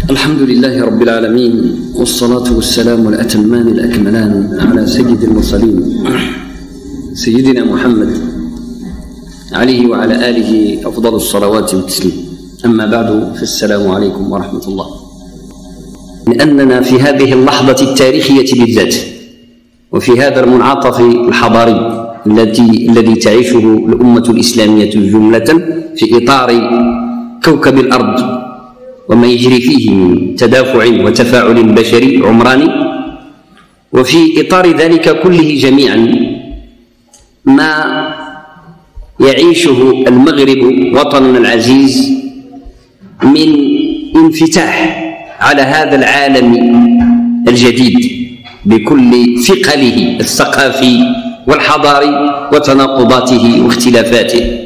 الحمد لله رب العالمين، والصلاة والسلام الأتمان الأكملان على سيد المرسلين سيدنا محمد عليه وعلى آله أفضل الصلوات والتسليم. أما بعد، فالسلام عليكم ورحمة الله. لأننا في هذه اللحظة التاريخية بالذات، وفي هذا المنعطف الحضاري الذي تعيشه الأمة الإسلامية جملة في إطار كوكب الأرض وما يجري فيه من تدافع وتفاعل بشري عمراني، وفي إطار ذلك كله جميعا ما يعيشه المغرب وطننا العزيز من انفتاح على هذا العالم الجديد بكل ثقله الثقافي والحضاري وتناقضاته واختلافاته.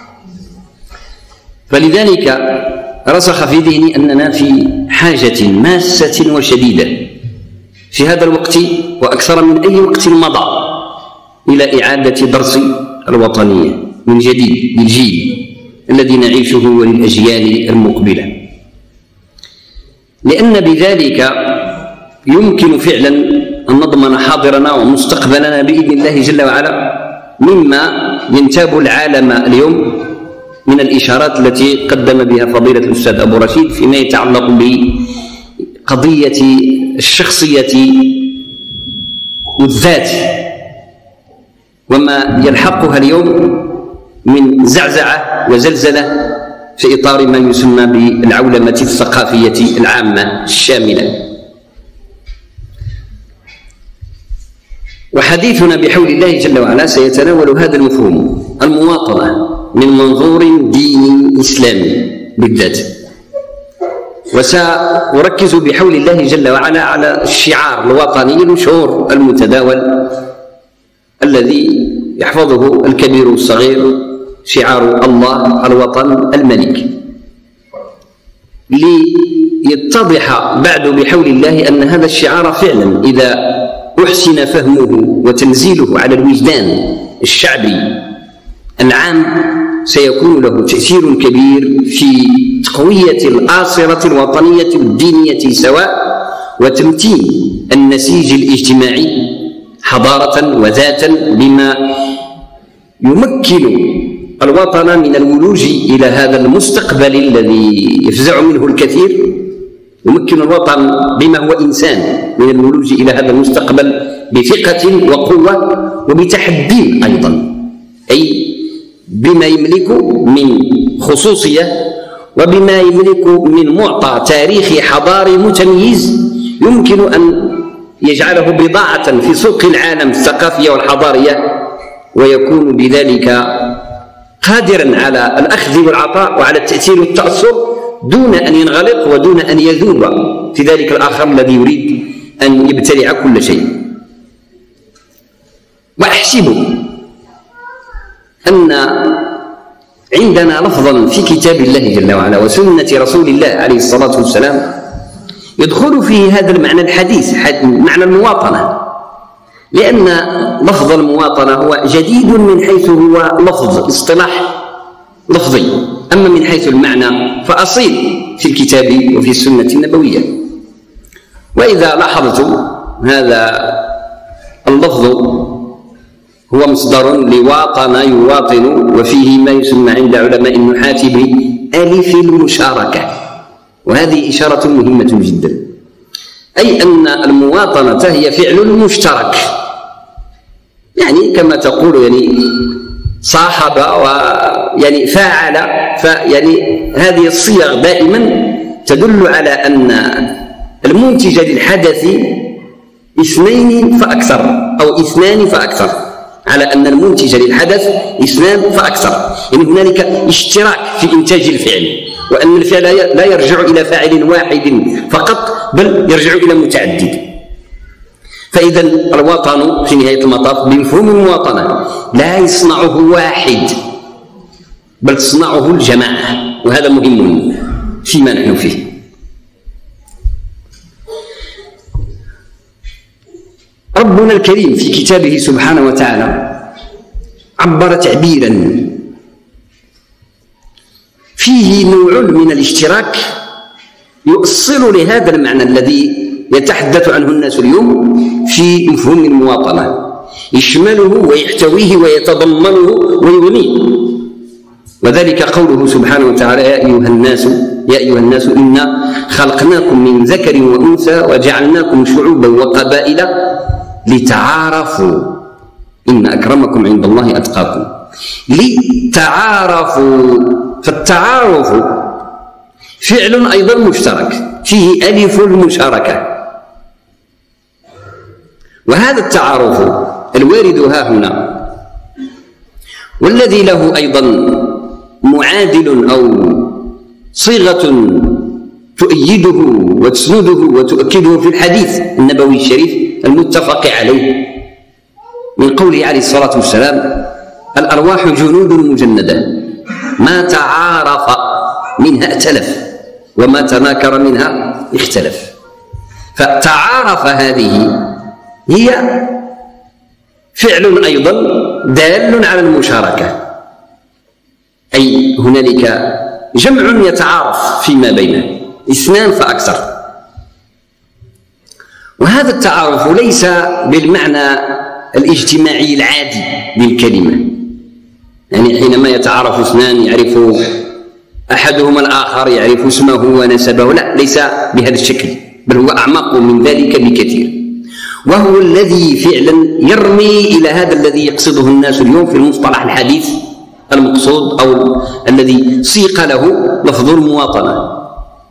فلذلك رسخ في ذهني أننا في حاجة ماسة وشديدة في هذا الوقت وأكثر من أي وقت مضى إلى إعادة درس الوطنية من جديد للجيل الذي نعيشه وللأجيال المقبلة، لأن بذلك يمكن فعلا أن نضمن حاضرنا ومستقبلنا بإذن الله جل وعلا مما ينتاب العالم اليوم من الإشارات التي قدم بها فضيلة الأستاذ أبو رشيد فيما يتعلق بقضية الشخصية والذات وما يلحقها اليوم من زعزعة وزلزلة في إطار ما يسمى بالعولمة الثقافية العامة الشاملة. وحديثنا بحول الله جل وعلا سيتناول هذا المفهوم، المواطنة، من منظور ديني إسلامي بالذات. وسأركز بحول الله جل وعلا على الشعار الوطني المشهور المتداول الذي يحفظه الكبير والصغير، شعار الله الوطن الملك، ليتضح بعد بحول الله أن هذا الشعار فعلا إذا أحسن فهمه وتنزيله على الوجدان الشعبي العام سيكون له تأثير كبير في تقوية الآصرة الوطنية الدينية سواء، وتمتين النسيج الاجتماعي حضارة وذاتا بما يمكن الوطن من الولوج إلى هذا المستقبل الذي يفزع منه الكثير، يمكن الوطن بما هو إنسان من الولوج إلى هذا المستقبل بثقة وقوة وبتحدي أيضا، أي بما يملك من خصوصية وبما يملك من معطى تاريخي حضاري متميز يمكن أن يجعله بضاعة في سوق العالم الثقافية والحضارية، ويكون بذلك قادرا على الأخذ والعطاء وعلى التأثير والتأثر دون أن ينغلق ودون أن يذوب في ذلك الآخر الذي يريد أن يبتلع كل شيء. وأحسب أن عندنا لفظا في كتاب الله جل وعلا وسنة رسول الله عليه الصلاة والسلام يدخل فيه هذا المعنى الحديث، معنى المواطنة، لأن لفظ المواطنة هو جديد من حيث هو لفظ اصطلاح لفظي، أما من حيث المعنى فأصيل في الكتاب وفي السنة النبوية. وإذا لاحظت هذا اللفظ هو مصدر لواطن يواطن، وفيه ما يسمى عند علماء النحاة بألف المشاركة، وهذه إشارة مهمة جدا، أي أن المواطنة هي فعل مشترك، يعني كما تقول يعني صاحب ويعني فاعل، فيعني هذه الصيغ دائما تدل على أن المنتج للحدث اثنين فأكثر أو اثنان فأكثر، على أن المنتج للحدث اثنان فأكثر، يعني هنالك اشتراك في إنتاج الفعل، وأن الفعل لا يرجع إلى فاعل واحد فقط بل يرجع إلى متعدد. فإذا الوطن في نهاية المطاف بمفهوم المواطنة لا يصنعه واحد بل تصنعه الجماعة، وهذا مهم فيما نحن فيه. ربنا الكريم في كتابه سبحانه وتعالى عبر تعبيرا فيه نوع من الاشتراك يؤصل لهذا المعنى الذي يتحدث عنه الناس اليوم في مفهوم المواطنة، يشمله ويحتويه ويتضمنه ويغنيه. وذلك قوله سبحانه وتعالى: يا أيها الناس إنا خلقناكم من ذكر وأنثى وجعلناكم شعوبا وقبائل لتعارفوا إن أكرمكم عند الله أتقاكم. لتعارفوا، فالتعارف فعل أيضا مشترك فيه ألف المشاركة، وهذا التعارف الوارد ها هنا والذي له أيضا معادل أو صيغة تؤيده وتسنده وتؤكده في الحديث النبوي الشريف المتفق عليه من قوله عليه الصلاة والسلام: الأرواح جنود مجندة ما تعارف منها ائتلف وما تناكر منها اختلف. فتعارف هذه هي فعل أيضا دال على المشاركة، أي هنالك جمع يتعارف فيما بينه، اثنان فأكثر. وهذا التعارف ليس بالمعنى الاجتماعي العادي للكلمة، يعني حينما يتعارف اثنان يعرف أحدهما الآخر، يعرف اسمه ونسبه، لا، ليس بهذا الشكل، بل هو أعمق من ذلك بكثير، وهو الذي فعلا يرمي إلى هذا الذي يقصده الناس اليوم في المصطلح الحديث المقصود أو الذي سيق له لفظ المواطنة.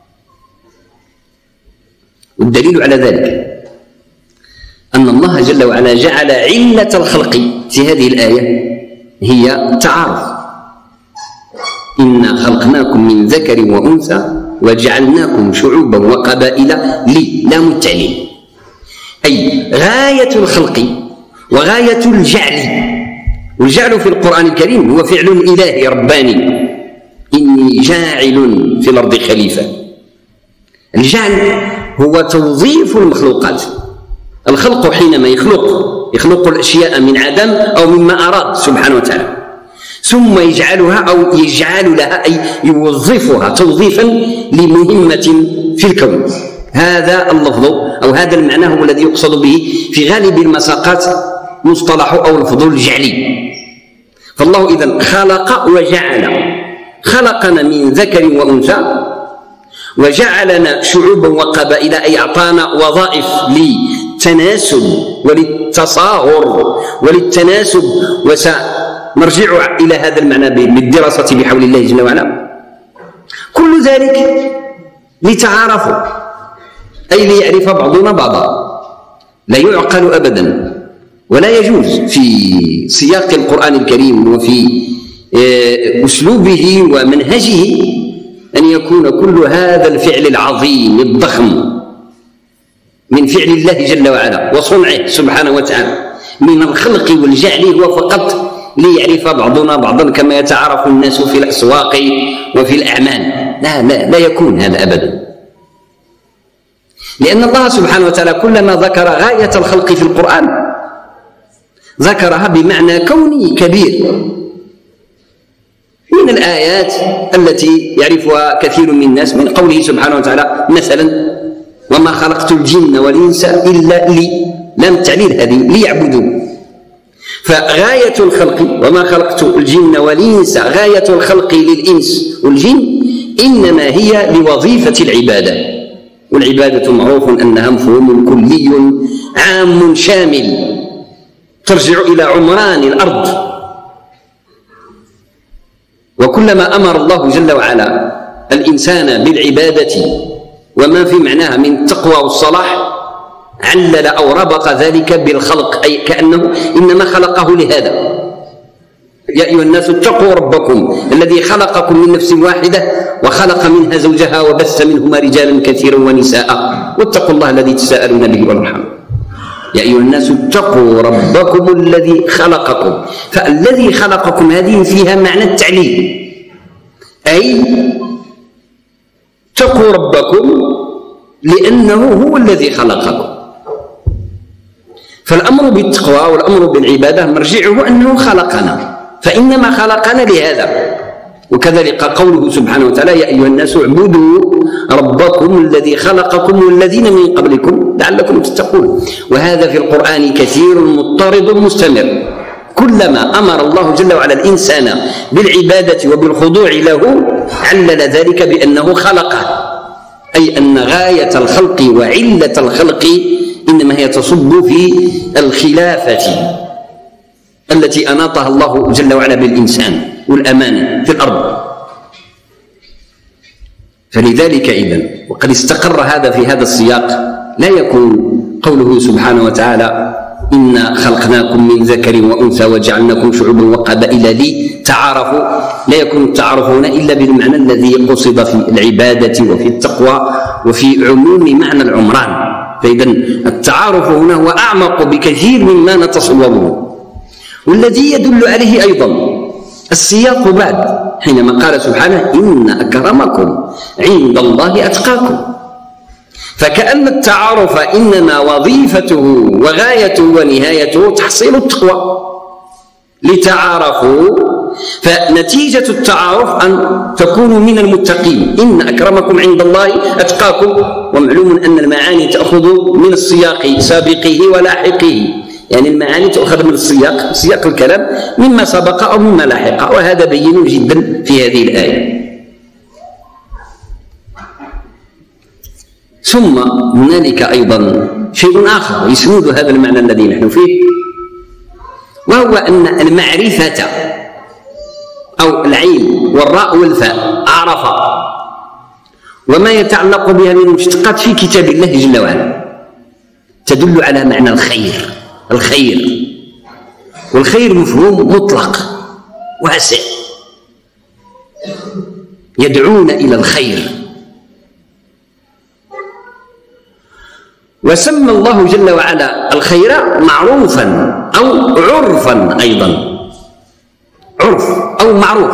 والدليل على ذلك أن الله جل وعلا جعل علة الخلق في هذه الآية هي التعارف: إنا خلقناكم من ذكر وأنثى وجعلناكم شعوبا وقبائل لام التعليل، أي غاية الخلق وغاية الجعل. والجعل في القرآن الكريم هو فعل إلهي رباني: إني جاعل في الأرض خليفة. الجعل هو توظيف المخلوقات. الخلق حينما يخلق الأشياء من عدم أو مما أراد سبحانه وتعالى، ثم يجعلها أو يجعل لها، أي يوظفها توظيفا لمهمة في الكون. هذا اللفظ أو هذا المعنى هو الذي يقصد به في غالب المساقات مصطلح أو لفظ الجعلي. فالله إذن خلق وجعل، خلقنا من ذكر وأنثى وجعلنا شعوبا وقبائل، أي أعطانا وظائف للتناسب وللتصاهر وللتناسب، وسنرجع إلى هذا المعنى بالدراسة بحول الله جل وعلا. كل ذلك لتعارفوا، أي ليعرف بعضنا بعضا. لا يعقل أبدا ولا يجوز في سياق القرآن الكريم وفي أسلوبه ومنهجه أن يكون كل هذا الفعل العظيم الضخم من فعل الله جل وعلا وصنعه سبحانه وتعالى من الخلق والجعل هو فقط ليعرف بعضنا بعضا كما يتعارف الناس في الأسواق وفي الأعمال. لا يكون هذا أبدا، لأن الله سبحانه وتعالى كلما ذكر غاية الخلق في القرآن ذكرها بمعنى كوني كبير من الآيات التي يعرفها كثير من الناس، من قوله سبحانه وتعالى مثلا: وما خلقت الجن والإنس إلا لام التعليل هذه ليعبدون. فغاية الخلق وما خلقت الجن والإنس، غاية الخلق للإنس والجن إنما هي لوظيفة العبادة، والعبادة معروف أنها مفهوم كلي عام شامل ترجع إلى عمران الأرض. وكلما أمر الله جل وعلا الإنسان بالعبادة وما في معناها من التقوى والصلاح علل أو ربط ذلك بالخلق، أي كأنه إنما خلقه لهذا: يا أيها الناس اتقوا ربكم الذي خلقكم من نفس واحدة وخلق منها زوجها وبث منهما رجالا كثيرا ونساء واتقوا الله الذي تساءلون به والأرحام. يا أيها الناس اتقوا ربكم الذي خلقكم. فالذي خلقكم هذه فيها معنى التعليل، أي اتقوا ربكم لأنه هو الذي خلقكم. فالأمر بالتقوى والأمر بالعبادة مرجعه أنه خلقنا، فإنما خلقنا لهذا، وكذلك قوله سبحانه وتعالى: يا أيها الناس اعبدوا ربكم الذي خلقكم والذين من قبلكم لعلكم تتقون. وهذا في القرآن كثير مضطرد مستمر. كلما أمر الله جل وعلا الإنسان بالعبادة وبالخضوع له علل ذلك بأنه خلقه، أي أن غاية الخلق وعلة الخلق إنما هي تصب في الخلافة التي أناطها الله جل وعلا بالإنسان والأمانة في الأرض. فلذلك إذن وقد استقر هذا في هذا السياق لا يكون قوله سبحانه وتعالى: إنا خلقناكم من ذكر وأنثى وجعلناكم شعوبا وقبائل لتعارفوا، لا يكون التعارف هنا إلا بالمعنى الذي قصد في العبادة وفي التقوى وفي عموم معنى العمران. فإذا التعارف هنا هو أعمق بكثير مما نتصوره، والذي يدل عليه أيضا السياق بعد حينما قال سبحانه: إن أكرمكم عند الله أتقاكم. فكأن التعارف إنما وظيفته وغايته ونهايته تحصيل التقوى لتعارفوا، فنتيجة التعارف أن تكونوا من المتقين. إن أكرمكم عند الله أتقاكم، ومعلوم أن المعاني تأخذ من السياق سابقه ولاحقه، يعني المعاني تؤخذ من سياق الكلام مما سبق أو مما لاحق، وهذا بين جدا في هذه الآية. ثم هنالك أيضا شيء آخر يسند هذا المعنى الذي نحن فيه، وهو أن المعرفة أو العين والراء والفاء عرف وما يتعلق بها من المشتقات في كتاب الله جل وعلا تدل على معنى الخير. والخير مفهوم مطلق واسع، يدعون إلى الخير. وسمى الله جل وعلا الخير معروفا أو عرفا أيضا، عرف أو معروف.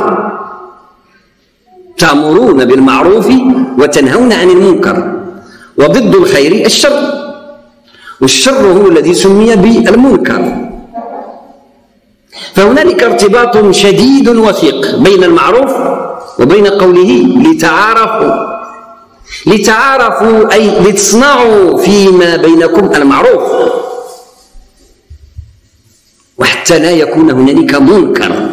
تأمرون بالمعروف وتنهون عن المنكر، وضد الخير الشر، والشر هو الذي سمي بالمنكر. فهنالك ارتباط شديد وثيق بين المعروف وبين قوله لتعارفوا أي لتصنعوا فيما بينكم المعروف، وحتى لا يكون هنالك منكر،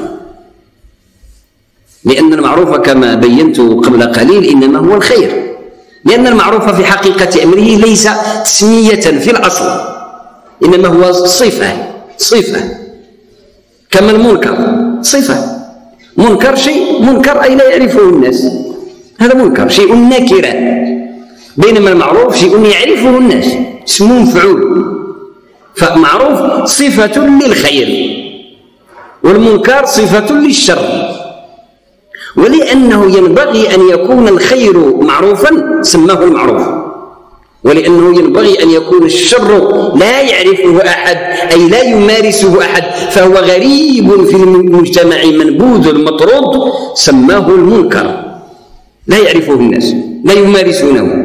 لأن المعروف كما بينت قبل قليل إنما هو الخير، لأن المعروف في حقيقة أمره ليس تسمية في الأصل، إنما هو صفة كما المنكر صفة. منكر شيء منكر أي لا يعرفه الناس، هذا منكر شيء نكرة، بينما المعروف شيء يعرفه الناس اسمه مفعول. فمعروف صفة للخير والمنكر صفة للشر، ولأنه ينبغي أن يكون الخير معروفا سماه المعروف، ولأنه ينبغي أن يكون الشر لا يعرفه أحد أي لا يمارسه أحد، فهو غريب في المجتمع منبوذ مطرود سماه المنكر، لا يعرفه الناس لا يمارسونه.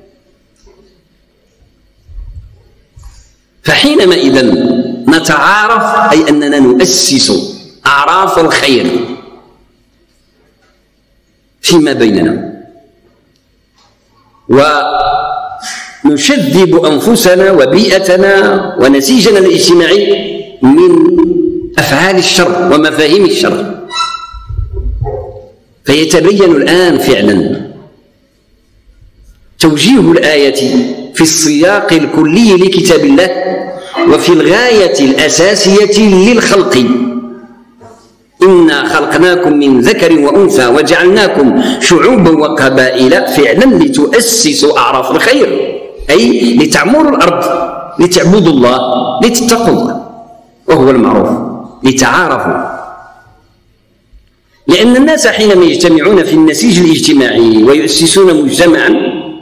فحينما إذن نتعارف أي أننا نؤسس أعراف الخير فيما بيننا، ونشذب أنفسنا وبيئتنا ونسيجنا الاجتماعي من أفعال الشر ومفاهيم الشر. فيتبين الآن فعلا توجيه الآية في السياق الكلي لكتاب الله وفي الغاية الأساسية للخلق: إنا خلقناكم من ذكر وأنثى وجعلناكم شعوبا وقبائل، فعلا لتؤسسوا أعراف الخير، أي لتعمروا الأرض، لتعبدوا الله، لتتقوا الله، وهو المعروف، لتعارفوا. لأن الناس حينما يجتمعون في النسيج الاجتماعي ويؤسسون مجتمعا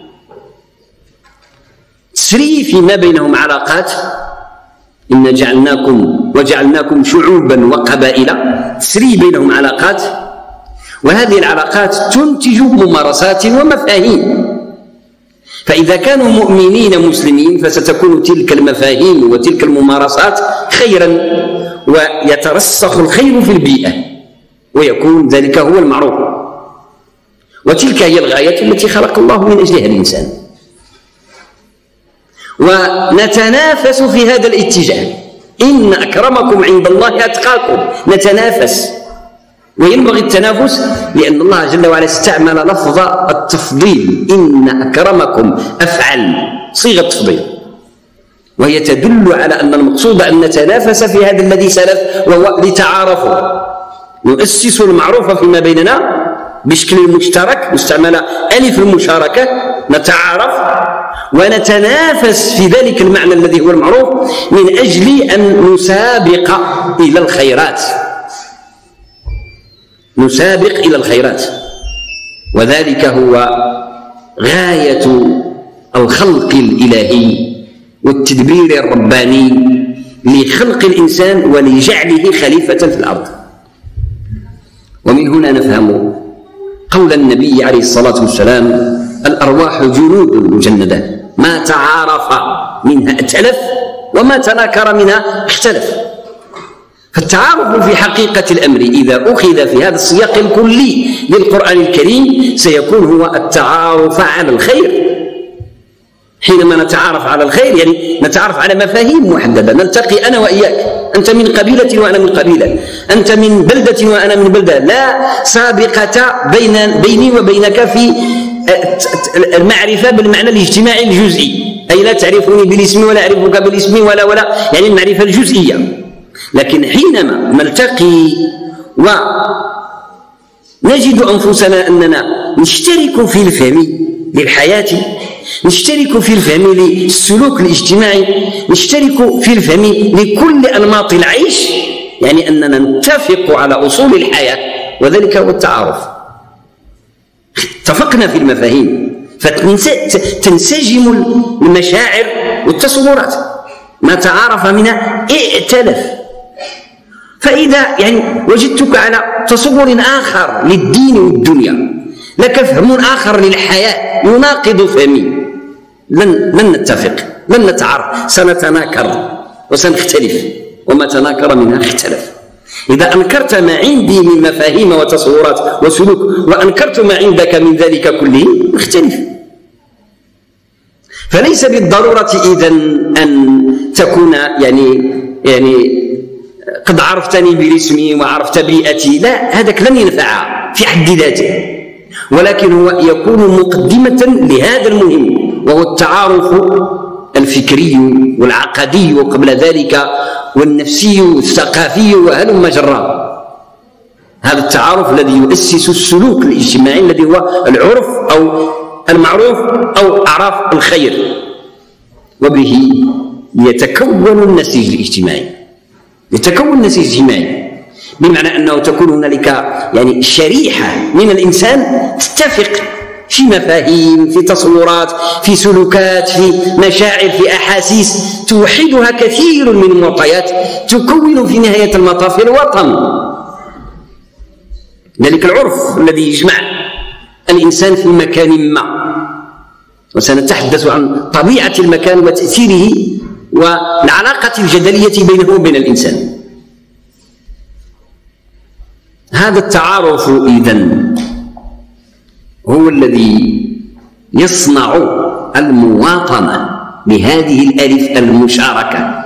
تسري فيما بينهم علاقات. إنا وجعلناكم شعوبا وقبائل، تسري بينهم علاقات، وهذه العلاقات تنتج ممارسات ومفاهيم. فإذا كانوا مؤمنين مسلمين فستكون تلك المفاهيم وتلك الممارسات خيرا، ويترسخ الخير في البيئة. ويكون ذلك هو المعروف، وتلك هي الغاية التي خلق الله من أجلها الإنسان. ونتنافس في هذا الاتجاه، إن أكرمكم عند الله أتقاكم، نتنافس. وينبغي التنافس لأن الله جل وعلا استعمل لفظ التفضيل، إن أكرمكم، أفعل صيغة تفضيل، وهي تدل على أن المقصود أن نتنافس في هذا الذي سلف، وهو لتعارفوا، نؤسس المعروف فيما بيننا بشكل مشترك، مستعمل ألف المشاركة، نتعارف ونتنافس في ذلك المعنى الذي هو المعروف من أجل أن نسابق إلى الخيرات، نسابق إلى الخيرات. وذلك هو غاية الخلق الإلهي والتدبير الرباني لخلق الإنسان ولجعله خليفة في الأرض. ومن هنا نفهم قول النبي عليه الصلاة والسلام: الأرواح جنود مجندة، ما تعارف منها ائتلف وما تناكر منها اختلف. فالتعارف في حقيقة الأمر إذا أخذ في هذا السياق الكلي للقرآن الكريم سيكون هو التعارف على الخير. حينما نتعارف على الخير يعني نتعارف على مفاهيم محددة، نلتقي أنا وإياك، أنت من قبيلة وأنا من قبيلة، أنت من بلدة وأنا من بلدة، لا سابقة بيني وبينك في المعرفة بالمعنى الاجتماعي الجزئي، أي لا تعرفني بالاسم ولا أعرفك بالاسم ولا يعني المعرفة الجزئية. لكن حينما نلتقي ونجد أنفسنا أننا نشترك في الفهم للحياة، نشترك في الفهم للسلوك الاجتماعي، نشترك في الفهم لكل أنماط العيش، يعني أننا نتفق على أصول الحياة، وذلك هو التعارف. اتفقنا في المفاهيم فتنسجم المشاعر والتصورات، ما تعارف منها ائتلف. فإذا يعني وجدتك على تصور آخر للدين والدنيا، لك فهم آخر للحياة يناقض فهمي، لن نتفق، لن نتعارف، سنتناكر وسنختلف، وما تناكر منها اختلف. إذا أنكرت ما عندي من مفاهيم وتصورات وسلوك وأنكرت ما عندك من ذلك كله نختلف. فليس بالضرورة إذن أن تكون يعني قد عرفتني باسمي وعرفت بيئتي، لا، هذاك لن ينفع في حد ذاته، ولكن هو يكون مقدمة لهذا المهم، وهو التعارف الفكري والعقدي، وقبل ذلك والنفسي والثقافي وهلم جرا. هذا التعارف الذي يؤسس السلوك الاجتماعي الذي هو العرف أو المعروف أو أعراف الخير، وبه يتكون النسيج الاجتماعي. يتكون النسيج الاجتماعي بمعنى أنه تكون هنالك يعني شريحة من الإنسان تتفق في مفاهيم، في تصورات، في سلوكات، في مشاعر، في أحاسيس توحدها كثير من المعطيات تكون في نهاية المطاف الوطن. ذلك العرف الذي يجمع الإنسان في مكان ما، وسنتحدث عن طبيعة المكان وتأثيره والعلاقة الجدلية بينه وبين الإنسان. هذا التعارف إذن هو الذي يصنع المواطنة بهذه الألف المشاركة.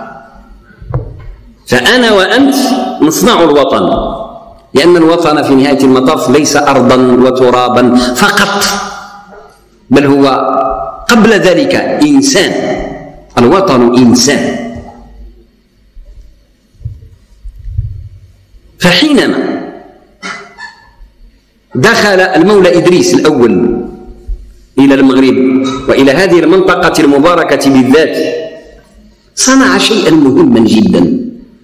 فأنا وأنت نصنع الوطن، لأن الوطن في نهاية المطاف ليس أرضا وترابا فقط، بل هو قبل ذلك إنسان. الوطن إنسان. فحينما دخل المولى إدريس الأول إلى المغرب وإلى هذه المنطقة المباركة بالذات، صنع شيئا مهما جدا،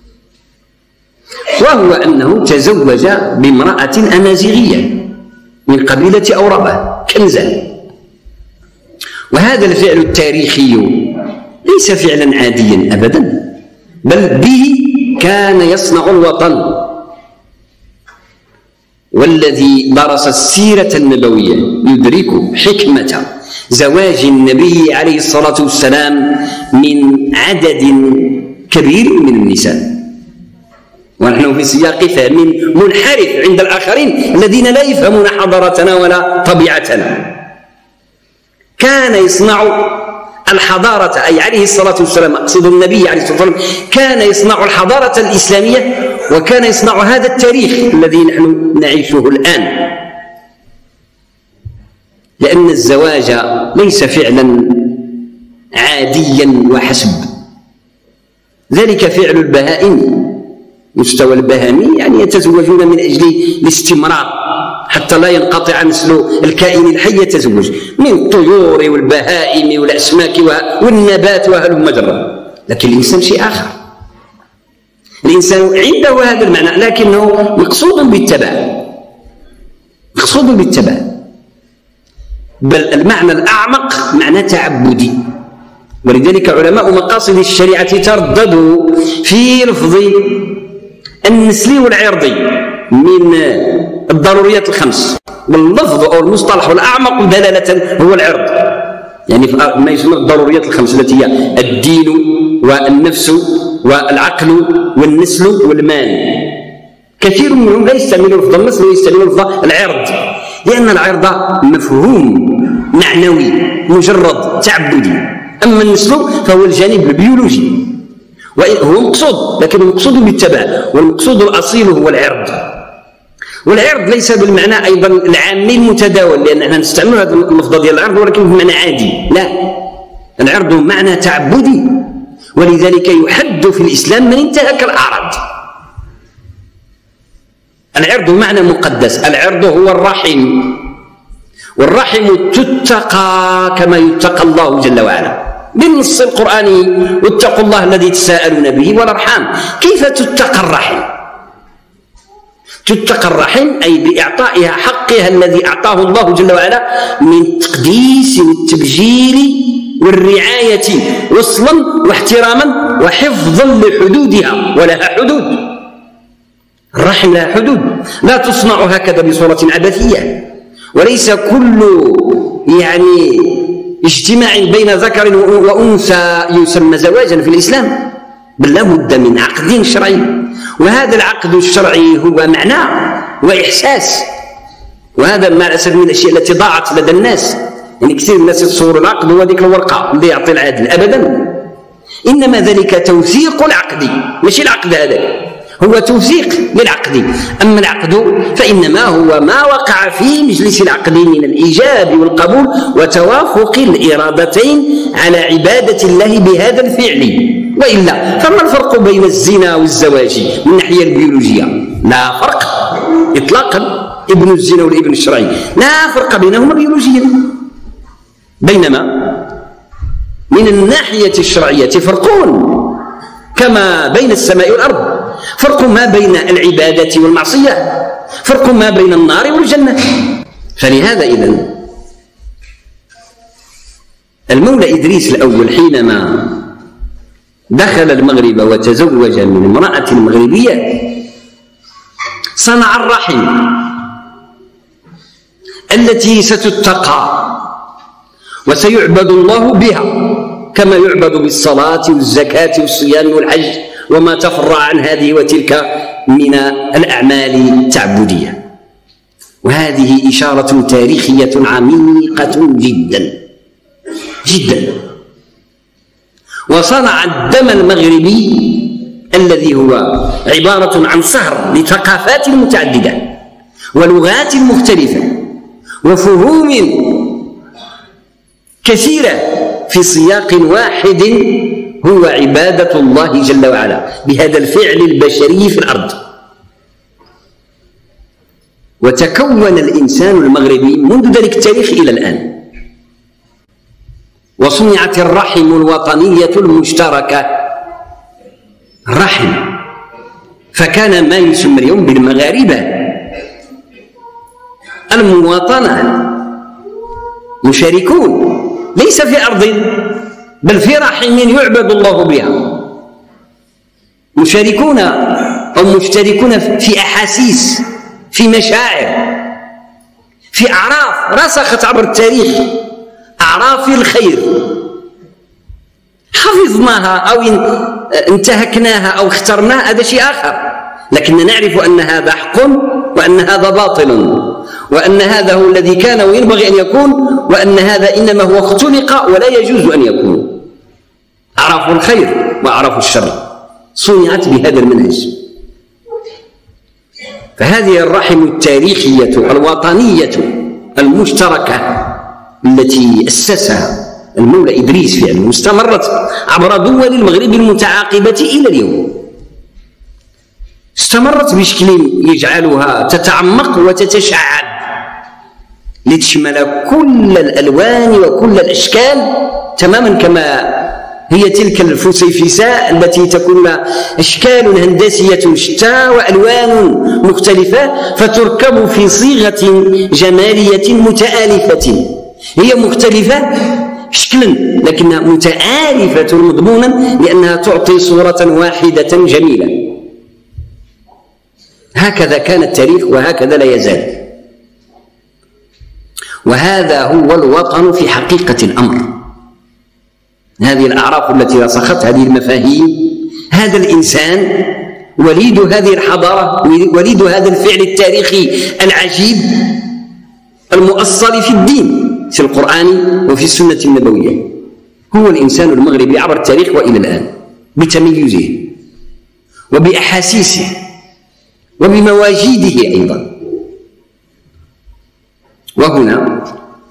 وهو أنه تزوج بامرأة أمازيغية من قبيلة أورابة كنزة. وهذا الفعل التاريخي ليس فعلا عاديا أبدا، بل به كان يصنع الوطن. والذي درس السيرة النبوية يدرك حكمة زواج النبي عليه الصلاة والسلام من عدد كبير من النساء، ونحن في سياق فهم منحرف عند الآخرين الذين لا يفهمون حضارتنا ولا طبيعتنا. كان يصنع الحضارة، أي عليه الصلاة والسلام، أقصد النبي عليه الصلاة والسلام، كان يصنع الحضارة الإسلامية، وكان يصنع هذا التاريخ الذي نحن نعيشه الآن. لأن الزواج ليس فعلا عاديا وحسب، ذلك فعل البهائم. مستوى البهائم يعني يتزوجون من أجل الاستمرار حتى لا ينقطع نسل الكائن الحي، يتزوج من الطيور والبهائم والأسماك والنبات وهلم جرا. لكن الإنسان شيء آخر، الإنسان عنده هذا المعنى لكنه مقصود بالتبع، مقصود بالتبع، بل المعنى الأعمق معنى تعبدي. ولذلك علماء مقاصد الشريعة ترددوا في لفظ النسلي والعرضي من الضروريات الخمس، واللفظ أو المصطلح الأعمق دلالة هو العرض، يعني ما يسمى الضروريات الخمس التي هي الدين والنفس والعقل والنسل والمال. كثير منهم لا يستعملون لفظ النسل ويستعملون لفظ العرض، لأن العرض مفهوم معنوي مجرد تعبدي، أما النسل فهو الجانب البيولوجي وهو مقصود، لكن المقصود بالتبع، والمقصود الأصيل هو العرض. والعرض ليس بالمعنى أيضا العامي المتداول، لأن احنا نستعمل هذا اللفظ ديال العرض ولكن بمعنى عادي، لا، العرض معنى تعبدي، ولذلك يحد في الإسلام من انتهك الأعراض. العرض معنى مقدس، العرض هو الرحم، والرحم تتقى كما يتقى الله جل وعلا بالنص القرآني: واتقوا الله الذي تساءلون به والأرحام. كيف تتقى الرحم؟ تتقى الرحم أي بإعطائها حقها الذي أعطاه الله جل وعلا من التقديس والتبجيل والرعاية وصلا واحتراما وحفظا لحدودها، ولها حدود. الرحم لها حدود، لا تصنع هكذا بصورة عبثية، وليس كل يعني اجتماع بين ذكر وأنثى يسمى زواجا في الإسلام، بل لا بد من عقد شرعي، وهذا العقد الشرعي هو معنى وإحساس. وهذا مع الأسف من الأشياء التي ضاعت لدى الناس، يعني كثير من الناس يتصور العقد هو ذيك الورقة اللي يعطي العدل، أبدا، إنما ذلك توثيق العقد، ماشي العقد هذا، هو توثيق للعقد. أما العقد فإنما هو ما وقع في مجلس العقد من الإيجاب والقبول وتوافق الإرادتين على عبادة الله بهذا الفعل. وإلا فما الفرق بين الزنا والزواج من الناحية البيولوجية؟ لا فرق إطلاقا، ابن الزنا والابن الشرعي لا فرق بينهما بيولوجيا، بينما من الناحية الشرعية فرقون كما بين السماء والأرض، فرق ما بين العبادة والمعصية، فرق ما بين النار والجنة. فلهذا إذن المولى إدريس الأول حينما دخل المغرب وتزوج من امرأة مغربية صنع الرحم التي ستتقى وسيعبد الله بها كما يعبد بالصلاة والزكاة والصيام والحج وما تفرع عن هذه وتلك من الأعمال التعبدية. وهذه إشارة تاريخية عميقة جدا جدا. وصنع الدم المغربي الذي هو عبارة عن صهر لثقافات متعددة ولغات مختلفة وفهوم كثيرة في سياق واحد، هو عبادة الله جل وعلا بهذا الفعل البشري في الأرض. وتكون الإنسان المغربي منذ ذلك التاريخ إلى الآن، وصنعت الرحم الوطنية المشتركة الرحم، فكان ما يسمى اليوم بالمغاربة المواطنة مشاركون ليس في أرض بل في رحم يعبد الله بها، مشاركون أو مشتركون في أحاسيس، في مشاعر، في أعراف رسخت عبر التاريخ، أعراف الخير حفظناها أو انتهكناها أو اخترناها هذا شيء آخر، لكن نعرف أن هذا حق وأن هذا باطل، وأن هذا هو الذي كان وينبغي أن يكون، وأن هذا إنما هو اختلق ولا يجوز أن يكون. عرفوا الخير وعرفوا الشر، صنعت بهذا المنهج. فهذه الرحم التاريخية الوطنية المشتركة التي أسسها المولى إدريس فعلا واستمرت عبر دول المغرب المتعاقبة إلى اليوم، استمرت بشكل يجعلها تتعمق وتتشعب لتشمل كل الألوان وكل الأشكال، تماما كما هي تلك الفسيفساء التي تكون لها أشكال هندسية شتى وألوان مختلفة، فتركب في صيغة جمالية متآلفة. هي مختلفة شكلا لكنها متآلفة مضمونا، لأنها تعطي صورة واحدة جميلة. هكذا كان التاريخ وهكذا لا يزال. وهذا هو الوطن في حقيقة الأمر. هذه الأعراف التي رسخت، هذه المفاهيم، هذا الإنسان وليد هذه الحضارة، وليد هذا الفعل التاريخي العجيب المؤصل في الدين، في القرآن وفي السنة النبوية، هو الإنسان المغربي عبر التاريخ وإلى الآن، بتميزه وبأحاسيسه وبمواجيده أيضا. وهنا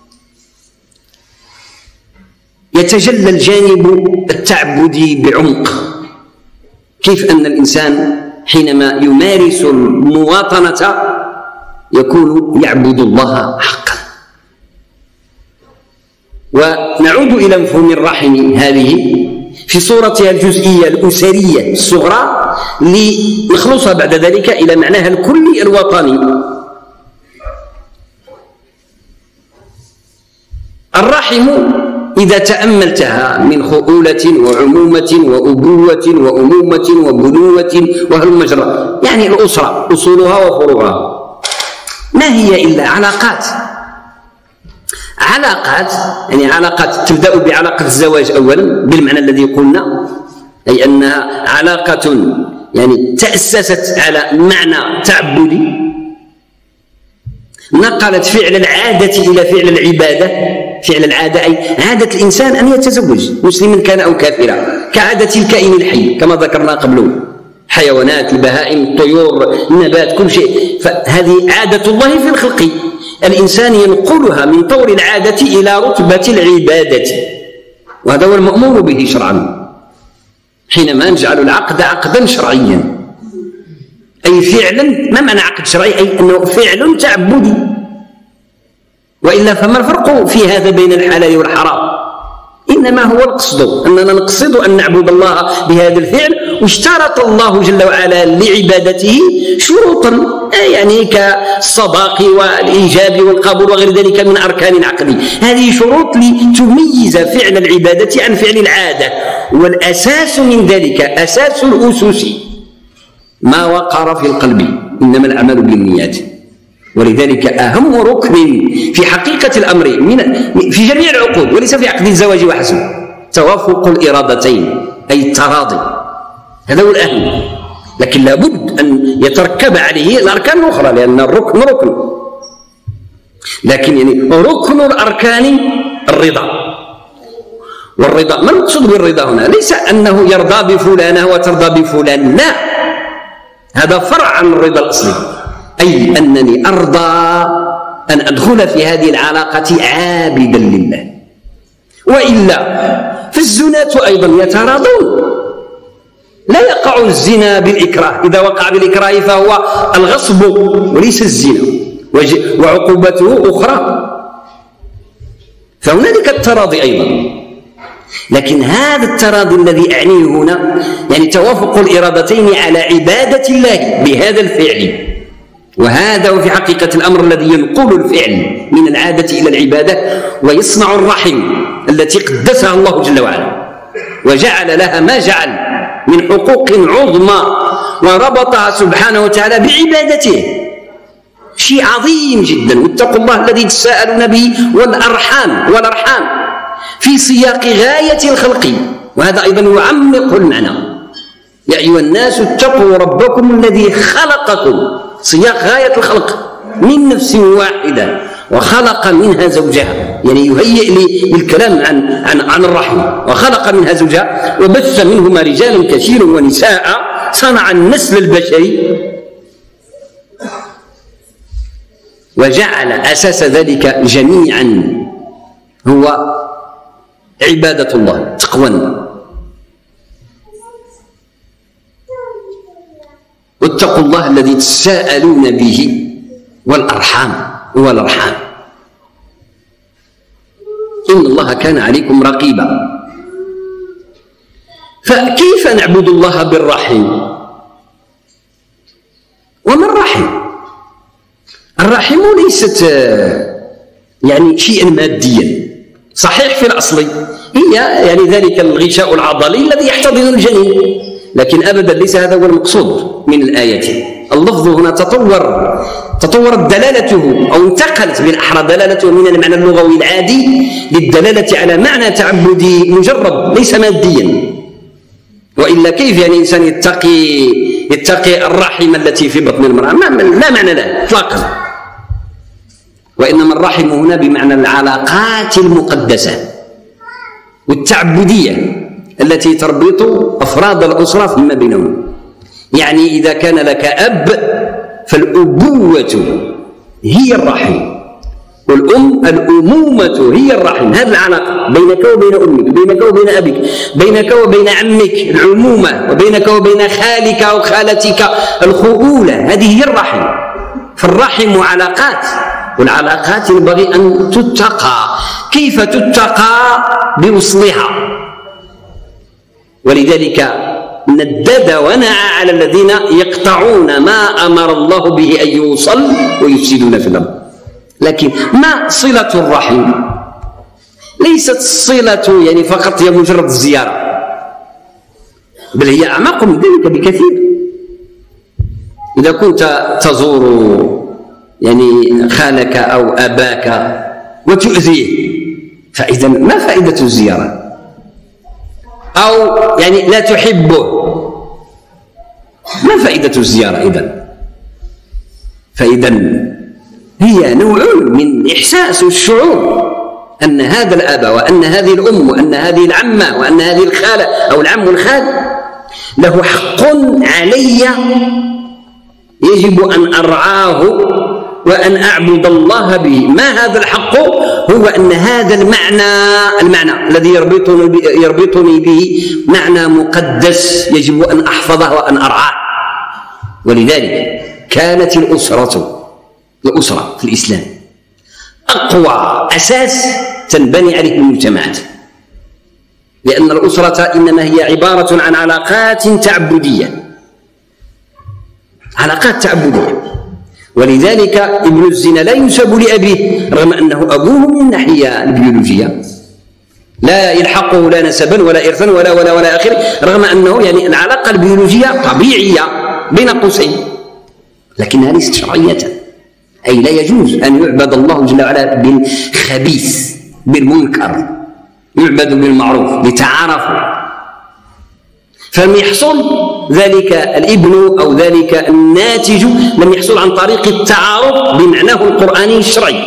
يتجلى الجانب التعبدي بعمق، كيف أن الإنسان حينما يمارس المواطنة يكون يعبد الله حقا. ونعود إلى مفهوم الرحم هذه في صورتها الجزئية الأسرية الصغرى لنخلصها بعد ذلك إلى معناها الكلي الوطني. الرحم إذا تأملتها من خؤولة وعمومة وأبوة وأمومة وبنوة وهلم مجرى، يعني الأسرة أصولها وفروعها ما هي إلا علاقات، يعني علاقات تبدأ بعلاقة الزواج أولا بالمعنى الذي قلنا، أي أنها علاقة يعني تأسست على معنى تعبدي، نقلت فعل العادة إلى فعل العبادة. فعل العادة أي عادة الإنسان أن يتزوج، مسلما كان أو كافرا، كعادة الكائن الحي كما ذكرنا قبل، حيوانات، البهائم، الطيور، النبات، كل شيء. فهذه عادة الله في الخلق، الإنسان ينقلها من طور العادة إلى رتبة العبادة، وهذا هو المأمور به شرعا. حينما نجعل العقد عقدا شرعيا، أي فعلا، ما معنى عقد شرعي؟ أي أنه فعل تعبدي، وإلا فما الفرق في هذا بين الحلال والحرام؟ إنما هو القصد، أننا نقصد أن نعبد الله بهذا الفعل، واشترط الله جل وعلا لعبادته شروطا، يعني كالصداق والإيجاب والقبول وغير ذلك من أركان العقد. هذه شروط لتميز فعل العبادة عن فعل العادة، والأساس من ذلك، أساس الأسس ما وقر في القلب، إنما الأعمال بالنيات. ولذلك أهم ركن في حقيقة الأمر في جميع العقود وليس في عقد الزواج وحسب توافق الإرادتين، أي التراضي، هذا هو الأهم. لكن لابد أن يتركب عليه الأركان الأخرى، لأن الركن ركن، لكن يعني ركن الأركان الرضا. والرضا، ما المقصود بالرضا هنا؟ ليس أنه يرضى بفلانة وترضى بفلان، لا، هذا فرع عن الرضا الأصلي، أي أنني أرضى أن أدخل في هذه العلاقة عابدا لله. وإلا فالزناة أيضا يتراضون، لا يقع الزنا بالإكراه، إذا وقع بالإكراه فهو الغصب وليس الزنا، وعقوبته أخرى، فهنالك التراضي أيضا. لكن هذا التراضي الذي أعنيه هنا يعني توافق الإرادتين على عبادة الله بهذا الفعل، وهذا هو في حقيقة الأمر الذي ينقل الفعل من العادة إلى العبادة، ويصنع الرحم التي قدسها الله جل وعلا وجعل لها ما جعل من حقوق عظمى، وربطها سبحانه وتعالى بعبادته، شيء عظيم جدا. واتقوا الله الذي تساءلون به والأرحام في سياق غاية الخلق، وهذا أيضا يعمق المعنى، يا أيها الناس اتقوا ربكم الذي خلقكم، سياق غاية الخلق، من نفس واحدة وخلق منها زوجها، يعني يهيئ للكلام عن الرحم. وخلق منها زوجها وبث منهما رجالا كثيرا ونساء، صنع النسل البشري وجعل أساس ذلك جميعا هو عبادة الله، تقوى. واتقوا الله الذي تساءلون به والأرحام إن الله كان عليكم رقيبا. فكيف نعبد الله بالرحم؟ وما الرحم؟ الرحم ليست يعني شيئا ماديا، صحيح في الأصل هي يعني ذلك الغشاء العضلي الذي يحتضن الجنين، لكن أبدا ليس هذا هو المقصود من الآية. اللفظ هنا تطورت دلالته أو انتقلت بالأحرى دلالته من المعنى اللغوي العادي للدلالة على معنى تعبدي مجرد ليس ماديا. وإلا كيف يعني إنسان يتقي الرحم التي في بطن المرأة؟ لا معنى له إطلاقا. وإنما الرحم هنا بمعنى العلاقات المقدسة والتعبدية التي تربط أفراد الأسرة فيما بينهم. يعني إذا كان لك أب فالأبوة هي الرحم، والأم الأمومة هي الرحم. هذه العلاقة بينك وبين أمك، بينك وبين أبيك، بينك وبين عمك العمومة، وبينك وبين خالك أو خالتك الخؤولة، هذه هي الرحم. فالرحم علاقات، والعلاقات ينبغي أن تتقى. كيف تتقى؟ بوصلها. ولذلك ندد ونعى على الذين يقطعون ما أمر الله به أن يوصل ويفسدون في الأرض. لكن ما صلة الرحم؟ ليست الصلة يعني فقط هي مجرد الزيارة، بل هي أعمق من ذلك بكثير. إذا كنت تزور يعني خالك أو أباك وتؤذيه، فإذا ما فائدة الزيارة؟ أو يعني لا تحبه، ما فائدة الزيارة إذن؟ فإذا هي نوع من إحساس الشعور أن هذا الأب وأن هذه الأم وأن هذه العمة وأن هذه الخالة أو العم والخال له حق علي يجب أن أرعاه وأن أعبد الله به. ما هذا الحق؟ هو أن هذا المعنى الذي يربطني به معنى مقدس يجب أن أحفظه وأن أرعاه. ولذلك كانت الأسرة في الإسلام أقوى أساس تنبني عليه المجتمعات، لأن الأسرة إنما هي عبارة عن علاقات تعبدية، علاقات تعبدية. ولذلك ابن الزنا لا ينسب لأبيه رغم أنه أبوه من الناحية البيولوجية، لا يلحقه لا نسبا ولا إرثا ولا آخره، رغم أنه يعني العلاقة البيولوجية طبيعية بين قوسين، لكنها ليست شرعية. أي لا يجوز أن يعبد الله جل وعلا بالخبيث بالمنكر، يعبد بالمعروف لتعارفوا. فلم يحصل ذلك الابن أو ذلك الناتج لم يحصل عن طريق التعارف بمعناه القرآني الشرعي،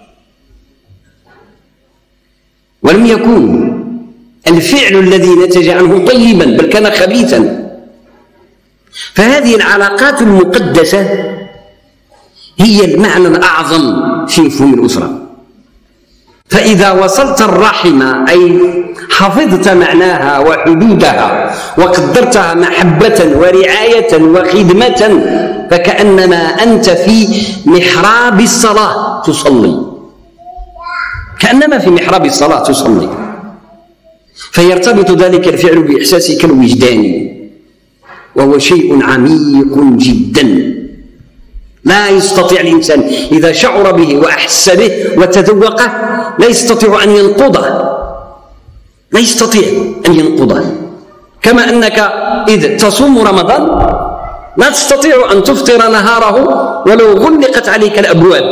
ولم يكون الفعل الذي نتج عنه طيبا بل كان خبيثا. فهذه العلاقات المقدسة هي المعنى الأعظم في مفهوم الأسرة. فإذا وصلت الرحم أي حفظت معناها وحدودها وقدرتها محبة ورعاية وخدمة، فكأنما أنت في محراب الصلاة تصلي، كأنما في محراب الصلاة تصلي. فيرتبط ذلك الفعل بإحساسك الوجداني، وهو شيء عميق جدا لا يستطيع الإنسان إذا شعر به وأحس به وتذوقه لا يستطيع أن ينقضه، لا يستطيع أن ينقضه. كما أنك إذ تصوم رمضان لا تستطيع أن تفطر نهاره ولو غلقت عليك الأبواب،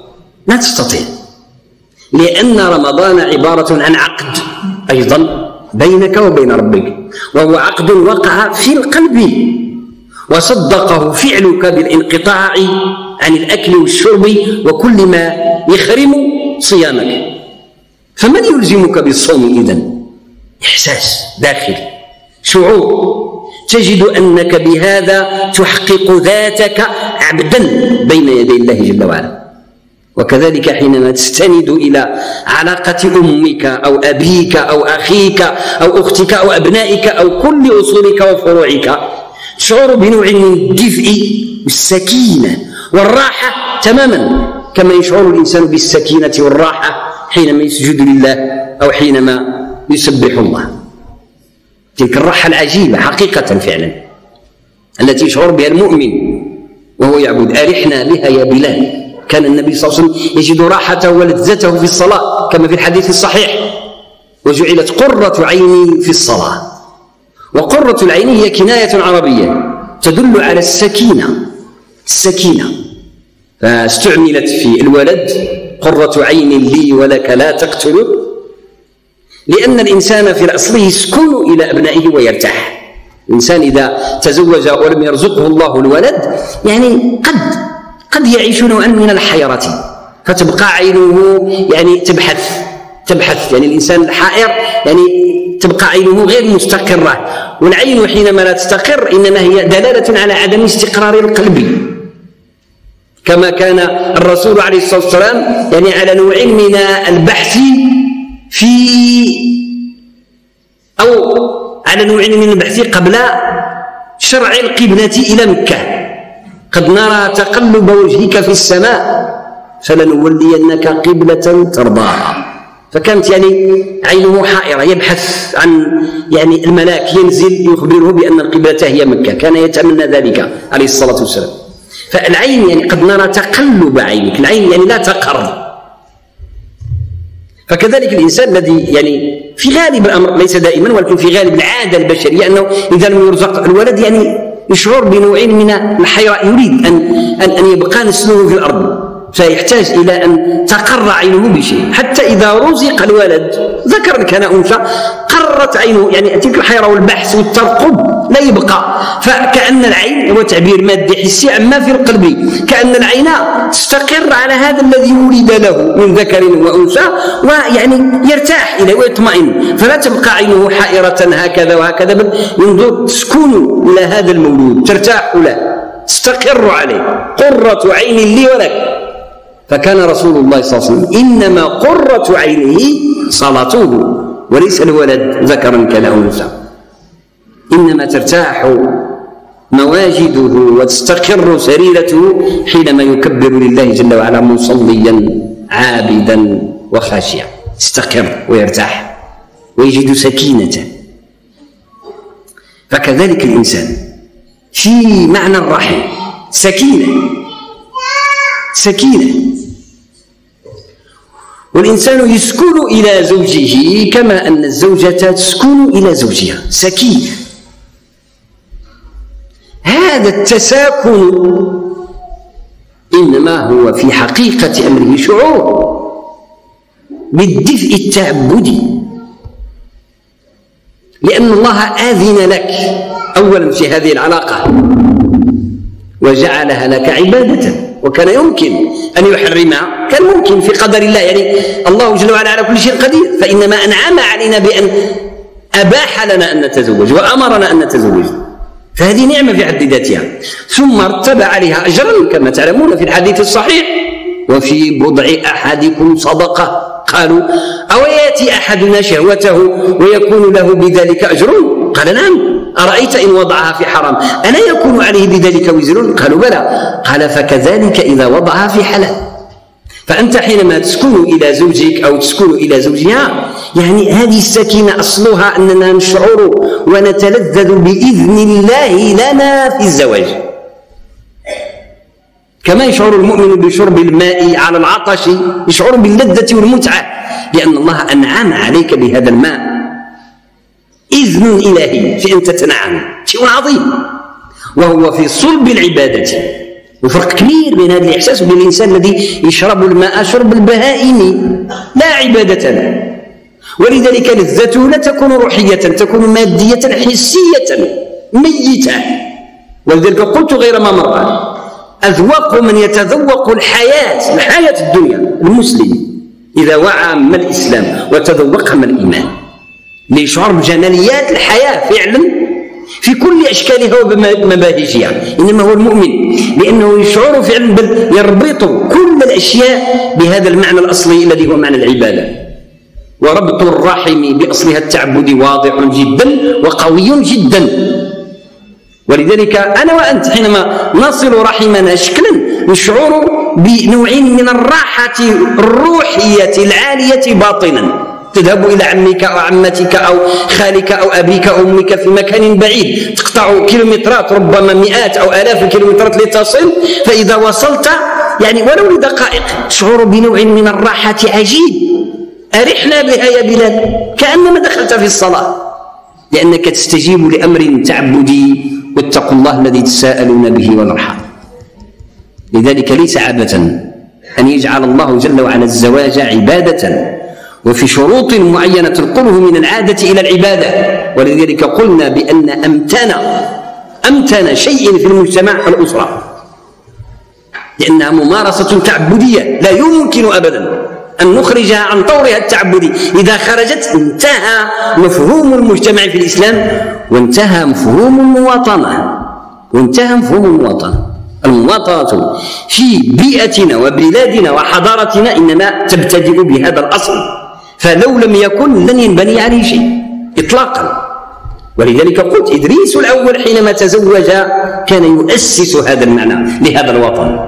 لا تستطيع، لأن رمضان عبارة عن عقد أيضا بينك وبين ربك، وهو عقد وقع في القلب وصدقه فعلك بالانقطاع عن الأكل والشرب وكل ما يخرم صيامك. فمن يلزمك بالصوم إذن؟ إحساس داخلي، شعور، تجد أنك بهذا تحقق ذاتك عبدا بين يدي الله جل وعلا. وكذلك حينما تستند إلى علاقة أمك أو أبيك أو أخيك أو أختك أو أبنائك أو كل أصولك وفروعك، تشعر بنوع من الدفء والسكينة والراحة تماما كما يشعر الإنسان بالسكينة والراحة حينما يسجد لله أو حينما يسبح الله. تلك الراحة العجيبة حقيقة فعلا التي يشعر بها المؤمن وهو يعبد. أرحنا بها يا بلال. كان النبي صلى الله عليه وسلم يجد راحته ولذته في الصلاة كما في الحديث الصحيح: وجعلت قرة عيني في الصلاة. وقرة العين هي كناية عربية تدل على السكينة، فاستعملت في الولد: قرة عين لي ولك لا تقتله، لأن الإنسان في أصله يسكن إلى أبنائه ويرتاح. الإنسان إذا تزوج ولم يرزقه الله الولد يعني قد يعيش نوعا من الحيرة، فتبقى عينه يعني تبحث يعني الإنسان الحائر يعني تبقى عينه غير مستقرة. والعين حينما لا تستقر إنما هي دلالة على عدم استقرار القلب، كما كان الرسول عليه الصلاة والسلام يعني على نوع من البحث على نوع من البحث قبل شرع القبلة إلى مكة. قد نرى تقلب وجهك في السماء فلنولينك قبلة ترضاها. فكانت يعني عينه حائرة يبحث عن يعني الملاك ينزل يخبره بأن القبلة هي مكة، كان يتمنى ذلك عليه الصلاة والسلام. فالعين يعني قد نرى تقلب عينك، العين يعني لا تقر. فكذلك الإنسان الذي يعني في غالب الأمر ليس دائما ولكن في غالب العادة البشرية أنه إذا لم يرزق الولد يعني يشعر بنوع من الحيرة، يريد أن يبقى نسله في الأرض، فيحتاج إلى أن تقر عينه بشيء. حتى إذا رزق الولد ذكر كان أنثى قرت عينه، يعني تلك الحيرة والبحث والترقب لا يبقى. فكأن العين هو تعبير مادي حسي عما في القلب، كأن العين تستقر على هذا الذي ولد له من ذكر وأنثى ويعني يرتاح إليه ويطمئن، فلا تبقى عينه حائرة هكذا وهكذا، بل ينظر تسكن إلى هذا المولود، ترتاح له، تستقر عليه. قرة عين لي ولك. فكان رسول الله صلى الله عليه وسلم إنما قرة عينه صلاته وليس الولد ذكرا كان أو أنثى، إنما ترتاح مواجده وتستقر سريرته حينما يكبر لله جل وعلا مصليا عابدا وخاشعا، يستقر ويرتاح ويجد سكينته. فكذلك الإنسان في معنى الرحم سكينة، والإنسان يسكن إلى زوجه كما أن الزوجة تسكن إلى زوجها، سكينة. هذا التساكن إنما هو في حقيقة أمره شعور بالدفء التعبدي، لأن الله آذن لك أولا في هذه العلاقة وجعلها لك عبادة، وكان يمكن أن يحرمها، كان ممكن في قدر الله، يعني الله جل وعلا على كل شيء قدير، فإنما أنعم علينا بأن أباح لنا أن نتزوج وأمرنا أن نتزوج، فهذه نعمة في حد ذاتها. ثم ارتب عليها أجرا كما تعلمون في الحديث الصحيح: وفي بضع أحدكم صدقة. قالوا: أو يأتي أحدنا شهوته ويكون له بذلك أجر؟ قال: نعم. أرأيت إن وضعها في حرام ألا يكون عليه بذلك وزر؟ قالوا: بلى. قال: فكذلك إذا وضعها في حلال. فأنت حينما تسكن إلى زوجك أو تسكن إلى زوجها، يعني هذه السكينة أصلها أننا نشعر ونتلذذ بإذن الله لنا في الزواج، كما يشعر المؤمن بشرب الماء على العطش، يشعر باللذة والمتعة لأن الله أنعم عليك بهذا الماء، إذن إلهي في أن تتنعم، شيء عظيم، وهو في صلب العبادة. وفرق كبير بين هذا الإحساس وبين الإنسان الذي يشرب الماء شرب البهائم لا عبادة له. ولذلك لذته لا تكون روحية، تكون مادية حسية ميتة. ولذلك قلت غير ما مرة: أذواق من يتذوق الحياة الدنيا المسلم إذا وعى ما الإسلام وتذوق ما الإيمان، ليشعر بجماليات الحياة فعلا في كل أشكالها ومباهجها. إنما هو المؤمن لأنه يشعر فعلا بل يربط كل الأشياء بهذا المعنى الأصلي الذي هو معنى العبادة. وربط الرحم بأصلها التعبدي واضح جدا وقوي جدا. ولذلك أنا وأنت حينما نصل رحمنا شكلا نشعر بنوع من الراحة الروحية العالية باطنا. تذهب إلى عمك أو عمتك أو خالك أو أبيك أو أمك في مكان بعيد، تقطع كيلومترات ربما مئات أو آلاف الكيلومترات لتصل، فإذا وصلت يعني ولو لدقائق تشعر بنوع من الراحة عجيب. أرحنا بها يا بلال، كأنما دخلت في الصلاة، لأنك تستجيب لأمر تعبدي: واتقوا الله الذي تساءلون به والأرحام. لذلك ليس عبثا أن يجعل الله جل وعلا الزواج عبادة وفي شروط معينة تنقله من العادة إلى العبادة. ولذلك قلنا بأن أمتن شيء في المجتمع الأسرة، لأنها ممارسة تعبدية لا يمكن أبدا أن نخرجها عن طورها التعبدي. إذا خرجت انتهى مفهوم المجتمع في الإسلام وانتهى مفهوم المواطنة. المواطنة في بيئتنا وبلادنا وحضارتنا إنما تبتدئ بهذا الأصل، فلو لم يكن لن ينبني عليه شيء إطلاقا. ولذلك قلت إدريس الأول حينما تزوج كان يؤسس هذا المعنى لهذا الوطن.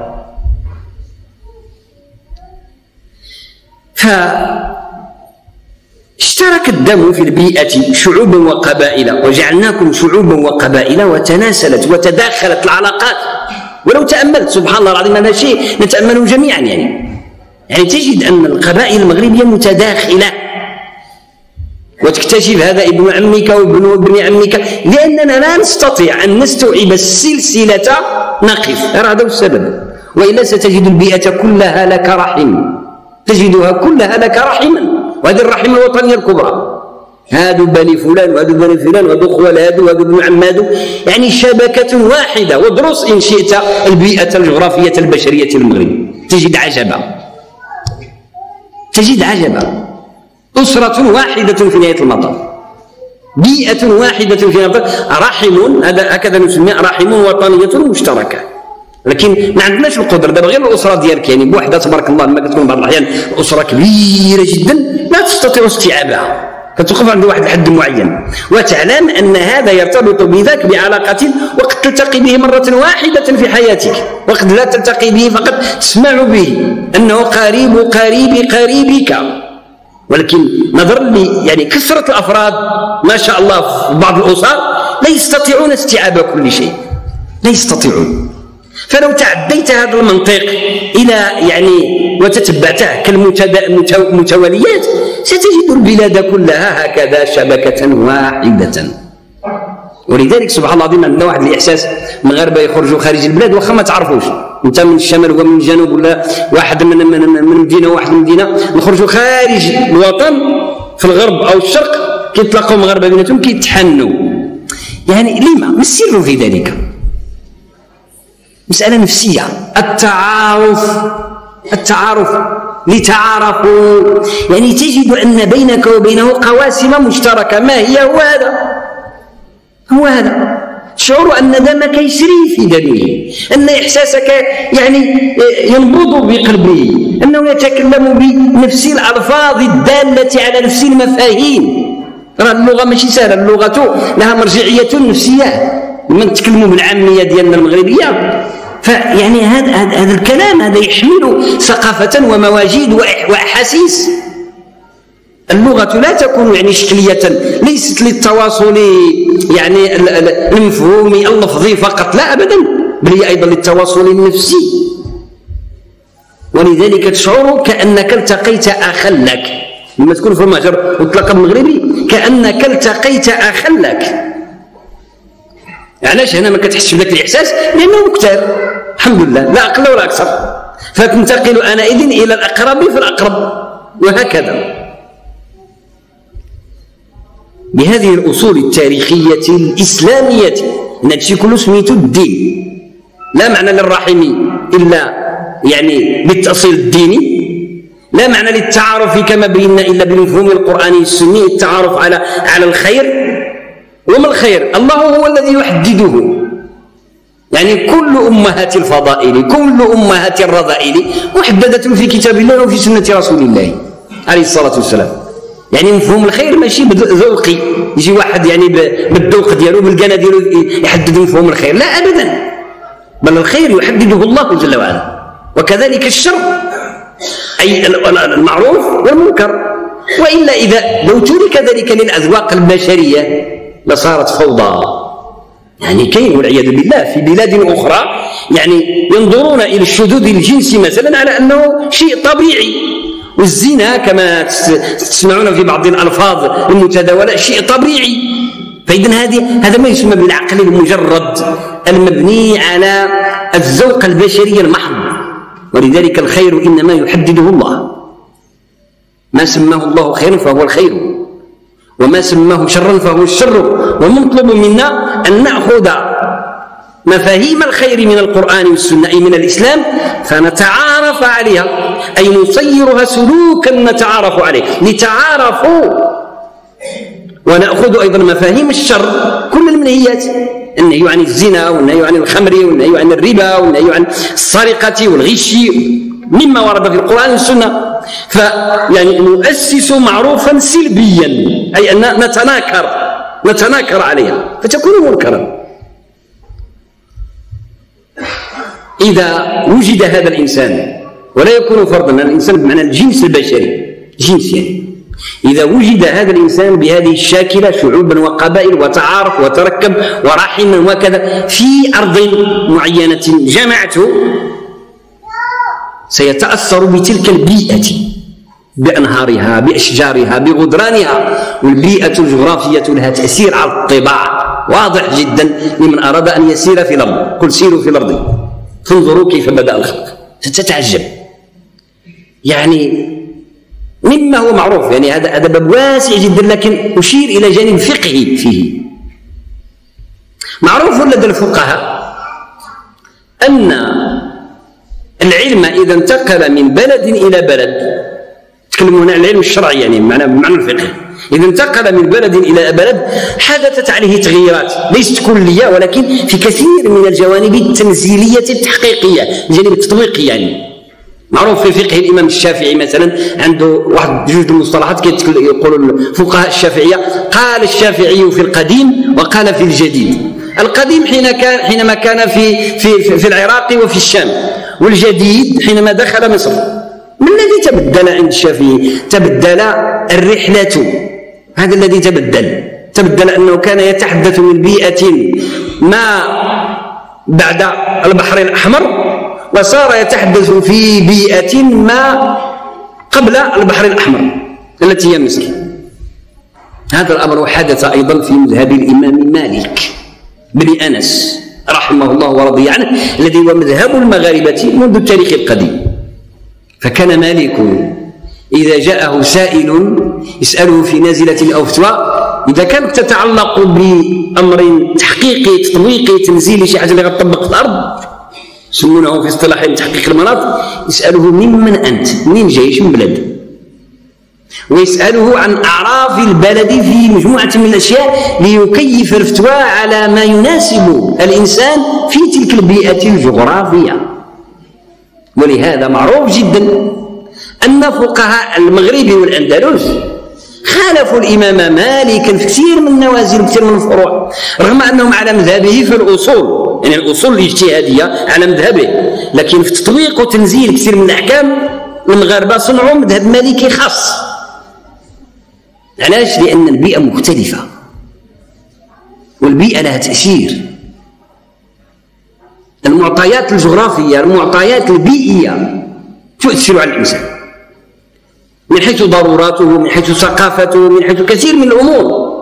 فاشترك الدم في البيئة شعوبا وقبائل، وجعلناكم شعوبا وقبائل، وتناسلت وتداخلت العلاقات. ولو تأملت سبحان الله العظيم هذا شيء نتأمله جميعا، يعني تجد أن القبائل المغربية متداخلة، وتكتشف هذا ابن عمك وابن ابن عمك، لأننا لا نستطيع أن نستوعب السلسلة نقف. هذا هو السبب، وإلا ستجد البيئة كلها لك رحم، تجدها كلها لك رحما، وهذه الرحمة الوطنية الكبرى. هادو بني فلان وهادو بني فلان وهادو خوال هادو وهادو ابن عم هادو، يعني شبكة واحدة. وادرس إن شئت البيئة الجغرافية البشرية المغرب تجد عجبا. أسرة واحدة في نهاية المطاف، بيئة واحدة في نهاية المطاف، رحم، هكذا نسميها رحم وطنية مشتركة. لكن ما عندناش القدره دابا غير الاسره ديالك، يعني بوحدها تبارك الله لما كتكون بعض الاحيان اسره كبيره جدا لا تستطيع استيعابها، كتوقف عند واحد الحد معين، وتعلم ان هذا يرتبط بذاك بعلاقه وقد تلتقي به مره واحده في حياتك، وقد لا تلتقي به فقط تسمع به انه قريبك. ولكن نظرا لي يعني كثره الافراد ما شاء الله في بعض الاسر لا يستطيعون استيعاب كل شيء، لا يستطيعون. فلو تعديت هذا المنطق إلى يعني وتتبعته كالمتواليات ستجد البلاد كلها هكذا شبكة واحدة. ولذلك سبحان الله العظيم عندنا واحد الإحساس، المغاربة يخرجوا خارج البلاد وخا ما تعرفوش، أنت من الشمال ومن الجنوب ولا واحد من مدينة وواحد من مدينة، نخرجوا خارج الوطن في الغرب أو الشرق كيتلاقوا مغاربة بيناتهم كيتحنوا. يعني لما؟ ما السر في ذلك؟ مسألة نفسية، التعارف لتعارفوا، يعني تجد أن بينك وبينه قواسم مشتركة. ما هي؟ هو هذا تشعر أن دمك يسري في دمه، أن إحساسك يعني ينبض بقلبه، أنه يتكلم بنفس الألفاظ الدالة على نفس المفاهيم. راه اللغة ماشي سهلة، اللغة لها مرجعية نفسية، لما نتكلموا بالعامية ديالنا المغربية، فيعني هذا الكلام هذا يحمل ثقافة ومواجيد وأحاسيس. اللغة لا تكون يعني شكلية، ليست للتواصل يعني المفهومي اللفظي فقط، لا أبدا، بل هي أيضا للتواصل النفسي. ولذلك تشعر كأنك التقيت أخا لك، لما تكون في المهجر وتلقى المغربي كأنك التقيت أخا لك. علاش هنا ما كتحسش بذاك الإحساس؟ لأنه مكتاب الحمد لله، لا أقل ولا أكثر، فتنتقل آنئذ إلى الأقرب فالأقرب، وهكذا. بهذه الأصول التاريخية الإسلامية. هادشي كله سميتو الدين، لا معنى للرحم إلا يعني بالتأصيل الديني، لا معنى للتعارف كما بينا إلا بالمفهوم القرآني السني، التعارف على الخير. وما الخير؟ الله هو الذي يحدده. يعني كل أمهات الفضائل، كل أمهات الرذائل محددة في كتاب الله وفي سنة رسول الله عليه الصلاة والسلام. يعني مفهوم الخير ماشي ذوقي، يجي واحد يعني بالذوق ديالو بالقنا ديالو يحدد مفهوم الخير، لا أبدا، بل الخير يحدده الله جل وعلا. وكذلك الشر، أي المعروف والمنكر. وإلا إذا لو ترك ذلك للأذواق البشرية لصارت فوضى. يعني كاين والعياذ بالله في بلاد أخرى يعني ينظرون إلى الشذوذ الجنسي مثلا على أنه شيء طبيعي، والزنا كما تسمعون في بعض الألفاظ المتداولة شيء طبيعي. فإذن هذا ما يسمى بالعقل المجرد المبني على الذوق البشري المحض. ولذلك الخير إنما يحدده الله، ما سماه الله خيرا فهو الخير، وما سماه شرا فهو الشر. ومطلوب منا أن نأخذ مفاهيم الخير من القرآن والسنة أي من الإسلام فنتعارف عليها، أي نصيرها سلوكا نتعارف عليه لتعارفوا. ونأخذ أيضا مفاهيم الشر، كل المنهيات، النهي عن الزنا والنهي عن الخمر والنهي عن الربا والنهي عن السرقة والغش مما ورد في القرآن والسنة. فيعني نؤسس معروفا سلبيا، أي أن نتناكر عليها فتكون منكرا. إذا وجد هذا الإنسان، ولا يكون فرضا، الإنسان بمعنى الجنس البشري، جنس يعني، إذا وجد هذا الإنسان بهذه الشاكلة شعوبا وقبائل وتعارف وتركب ورحم وكذا في أرض معينة جمعته، سيتأثر بتلك البيئة بأنهارها بأشجارها بغدرانها. والبيئة الجغرافية لها تأثير على الطباع واضح جدا لمن أراد أن يسير في الأرض. قل سيروا في الأرض فانظروا كيف بدأ الخلق، ستتعجب. يعني مما هو معروف، يعني هذا باب واسع جدا، لكن أشير إلى جانب فقهي فيه. معروف لدى الفقهاء أن العلم إذا انتقل من بلد إلى بلد، تكلمون عن العلم الشرعي يعني بمعنى الفقه، إذا انتقل من بلد إلى بلد حدثت عليه تغييرات ليست كلية، ولكن في كثير من الجوانب التنزيلية التحقيقية، الجانب التطبيقي. يعني معروف في فقه الإمام الشافعي مثلا عنده واحد جوج المصطلحات يقولوا الفقهاء الشافعية، قال الشافعي في القديم وقال في الجديد. القديم حينما كان في العراق وفي الشام، والجديد حينما دخل مصر. ما الذي تبدل عند الشافعي؟ تبدل الرحلة، هذا الذي تبدل أنه كان يتحدث من بيئة ما بعد البحر الأحمر، وصار يتحدث في بيئة ما قبل البحر الأحمر التي هي مصر. هذا الأمر حدث أيضا في مذهب الإمام مالك بن أنس رحمه الله ورضي عنه، الذي هو مذهب المغاربة منذ التاريخ القديم. فكان مالك إذا جاءه سائل يسأله في نازلة أو فتوى، إذا كانت تتعلق بأمر تحقيقي تطبيقي تنزيلي، شي حاجة اللي غتطبق في الأرض، يسمونه في اصطلاح تحقيق المناط، يسأله ممن أنت، منين جاي، شنو بلد، ويسأله عن أعراف البلد في مجموعة من الأشياء ليكيف الفتوى على ما يناسب الإنسان في تلك البيئة الجغرافية. ولهذا معروف جدا أن فقهاء المغرب والأندلس خالفوا الإمام مالكا في كثير من النوازل وكثير من الفروع، رغم أنهم على مذهبه في الأصول، يعني الأصول الاجتهادية على مذهبه، لكن في تطبيق وتنزيل كثير من الأحكام المغاربة صنعوا مذهب مالكي خاص. علاش؟ لأن البيئة مختلفة، والبيئة لها تأثير. المعطيات الجغرافية، المعطيات البيئية تؤثر على الإنسان من حيث ضروراته، من حيث ثقافته، من حيث كثير من الأمور.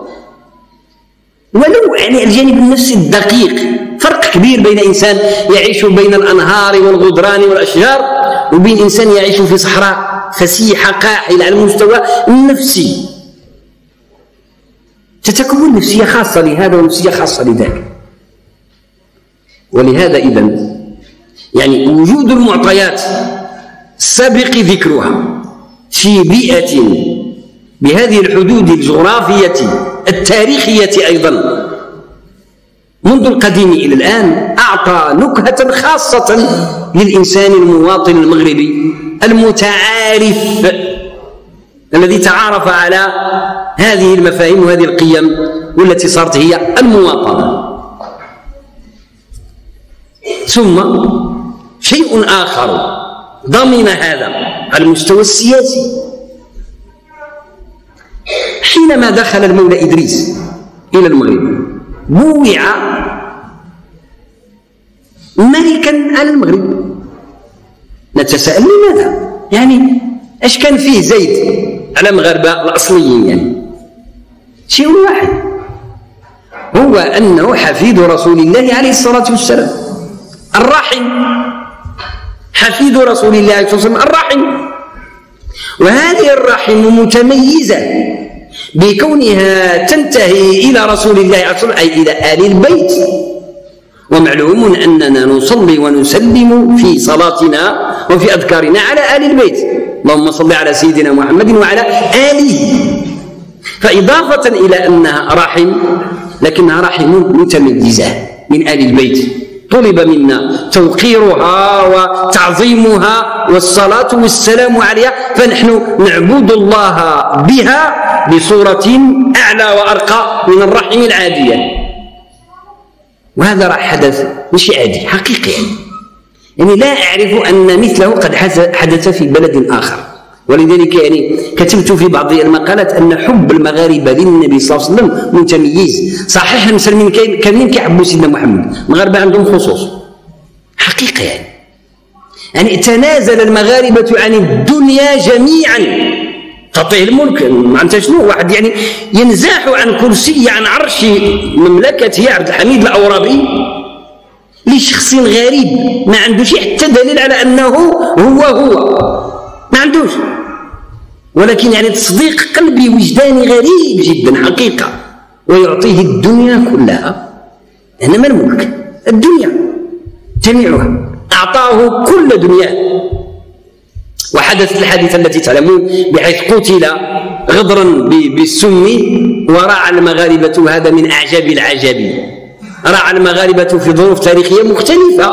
ولو يعني الجانب النفسي الدقيق، فرق كبير بين إنسان يعيش بين الأنهار والغدران والأشجار وبين إنسان يعيش في صحراء فسيحة قاحلة على المستوى النفسي. تتكون نفسية خاصة لهذا ونفسية خاصة لذاك. ولهذا إذن يعني وجود المعطيات سابق ذكرها في بيئة بهذه الحدود الجغرافية التاريخية أيضا منذ القديم إلى الآن أعطى نكهة خاصة للإنسان المواطن المغربي المتعارف الذي تعارف على هذه المفاهيم وهذه القيم والتي صارت هي المواطنة. ثم شيء آخر ضمن هذا على المستوى السياسي، حينما دخل المولى إدريس إلى المغرب بوع ملكا على المغرب. نتساءل لماذا؟ يعني ايش كان فيه زيد على المغاربة الأصليين؟ يعني شيء واحد، هو أنه حفيد رسول الله عليه الصلاة والسلام الراحم، حفيد رسول الله عليه الصلاة والسلام الراحم. وهذه الرحم متميزة بكونها تنتهي إلى رسول الله عليه الصلاة والسلام أي إلى آل البيت. ومعلوم أننا نصلي ونسلم في صلاتنا وفي أذكارنا على آل البيت، اللهم صل على سيدنا محمد وعلى آله. فإضافة إلى أنها رحم لكنها رحم متميزة من آل البيت، طلب منا توقيرها وتعظيمها والصلاة والسلام عليها، فنحن نعبد الله بها بصورة أعلى وأرقى من الرحم العادية. وهذا راح حدث مش عادي حقيقي، يعني لا أعرف أن مثله قد حدث في بلد آخر. ولذلك يعني كتبت في بعض المقالات أن حب المغاربة للنبي صلى الله عليه وسلم متميز. صحيح المسلمين كاملين كيحبوا سيدنا محمد، المغاربة عندهم خصوص حقيقة يعني تنازل المغاربة عن الدنيا جميعا، تعطيه الملك معناتها شنو، واحد يعني ينزاح عن كرسي عن عرش مملكته عبد الحميد الأورابي لشخص غريب ما عندوش حتى دليل على أنه هو ما عندوش، ولكن يعني تصديق قلبي وجداني غريب جدا حقيقة، ويعطيه الدنيا كلها. إنما الملك الدنيا جميعها أعطاه كل دنياه. وحدثت الحادثة التي تعلمون بحيث قتل غدرا بالسم، ورعى المغاربة، هذا من أعجب العجب، رعى المغاربة في ظروف تاريخية مختلفة،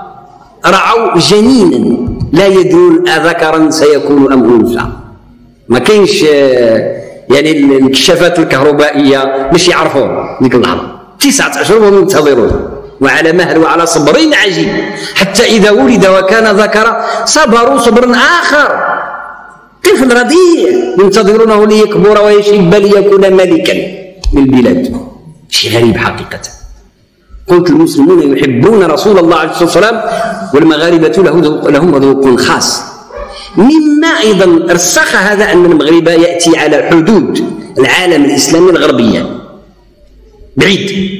رعوا جنينا لا يدرون أذكرا سيكون أم أنثى. ما كاينش يعني الكشافات الكهربائية مش يعرفون ديك اللحظة، 9 أشهر وهم ينتظرون، وعلى مهل وعلى صبر عجيب، حتى إذا ولد وكان ذكرا صبروا صبرا آخر، طفل رضيع ينتظرونه ليكبر ويشب ليكون ملكا للبلاد. شيء غريب حقيقة. قلت المسلمون يحبون رسول الله عليه الصلاة والسلام، والمغاربة لهم ذوق خاص. مما أيضا رسخ هذا أن المغرب يأتي على حدود العالم الإسلامي الغربية، بعيد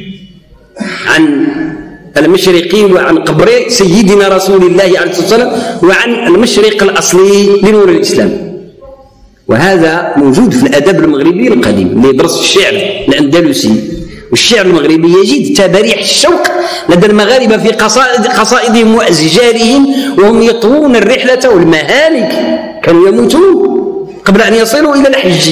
عن المشرقي وعن قبر سيدنا رسول الله عليه الصلاة والسلام وعن المشرق الأصلي لنور الإسلام. وهذا موجود في الأدب المغربي القديم اللي يدرس الشعر الأندلسي والشعر المغربي، يجد تباريح الشوق لدى المغاربة في قصائدهم وأزجارهم وهم يطوون الرحلة والمهالك، كانوا يموتون قبل أن يصلوا إلى الحج.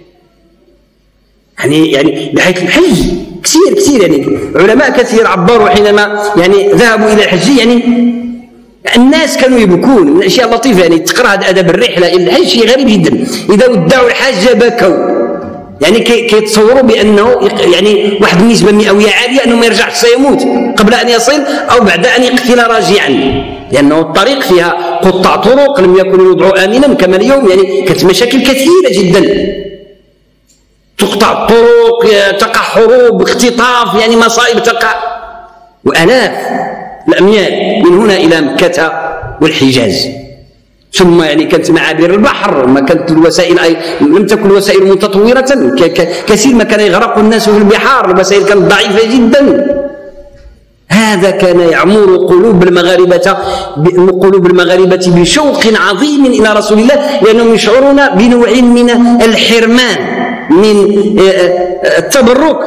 يعني بحيث الحج كثير يعني علماء كثير عبروا حينما يعني ذهبوا إلى الحج، يعني الناس كانوا يبكون من الأشياء اللطيفة. يعني تقرأ أدب الرحلة إلى الحج شيء غريب جدا، إذا ودعوا الحج بكوا، يعني كيتصوروا بأنه يعني واحد النسبة مئوية عالية أنه ما يرجعش سيموت قبل أن يصل أو بعد أن يقتل راجعا، لأنه الطريق فيها قطاع طرق لم يكن الوضع آمنا كما اليوم، يعني كانت مشاكل كثيرة جدا، تقطع الطرق، تقع حروب، اختطاف، يعني مصائب تقع، وآلاف الأميال من هنا إلى مكة والحجاز. ثم يعني كانت معابر البحر، ما كانت الوسائل لم تكن الوسائل متطورة، كثير ما كان يغرق الناس في البحار، الوسائل كانت ضعيفة جدا. هذا كان يعمر قلوب المغاربة بشوق عظيم إلى رسول الله، لأنهم يشعرون بنوع من الحرمان من التبرك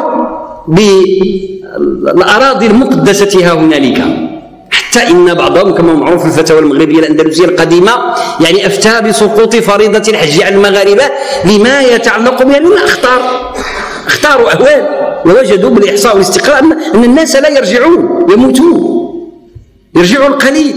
بالأراضي المقدسة ها هنالك، حتى إن بعضهم كما معروف في الفتاوى المغربية الأندلسية القديمة يعني أفتى بسقوط فريضة الحج على المغاربة لما يتعلق بها من الأخطار. اختاروا أهوال ووجدوا بالإحصاء والاستقراء أن الناس لا يرجعون، يموتون، يرجعوا القليل.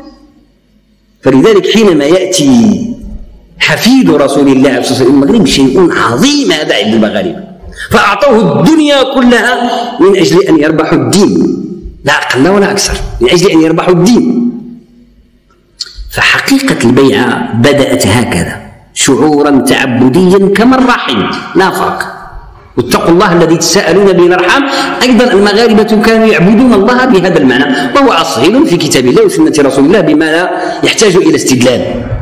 فلذلك حينما يأتي حفيد رسول الله عليه الصلاة والسلام المغرب شيء عظيم هذا عند المغاربة، فأعطوه الدنيا كلها من أجل أن يربحوا الدين، لا أقل ولا أكثر، من أجل أن يربحوا الدين. فحقيقة البيعة بدأت هكذا شعورا تعبديا كما الرحم، لا فرق. واتقوا الله الذي تساءلون به الأرحام. أيضا المغاربة كانوا يعبدون الله بهذا المعنى، وهو أصيل في كتاب الله وسنة رسول الله بما لا يحتاج إلى استدلال.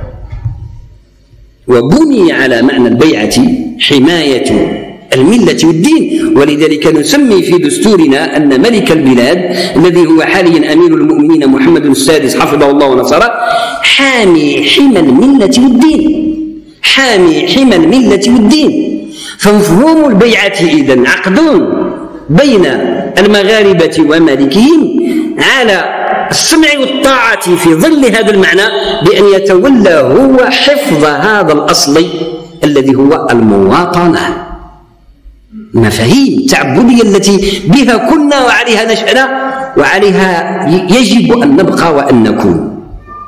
وبني على معنى البيعة حماية الملة والدين، ولذلك نسمي في دستورنا أن ملك البلاد الذي هو حاليا أمير المؤمنين محمد السادس حفظه الله ونصره حامي حمى الملة والدين، حامي حمى الملة والدين. فمفهوم البيعة إذن عقد بين المغاربة ومالكهم على السمع والطاعة في ظل هذا المعنى، بأن يتولى هو حفظ هذا الأصل الذي هو المواطنة، المفاهيم التعبدية التي بها كنا وعليها نشأنا وعليها يجب أن نبقى وأن نكون.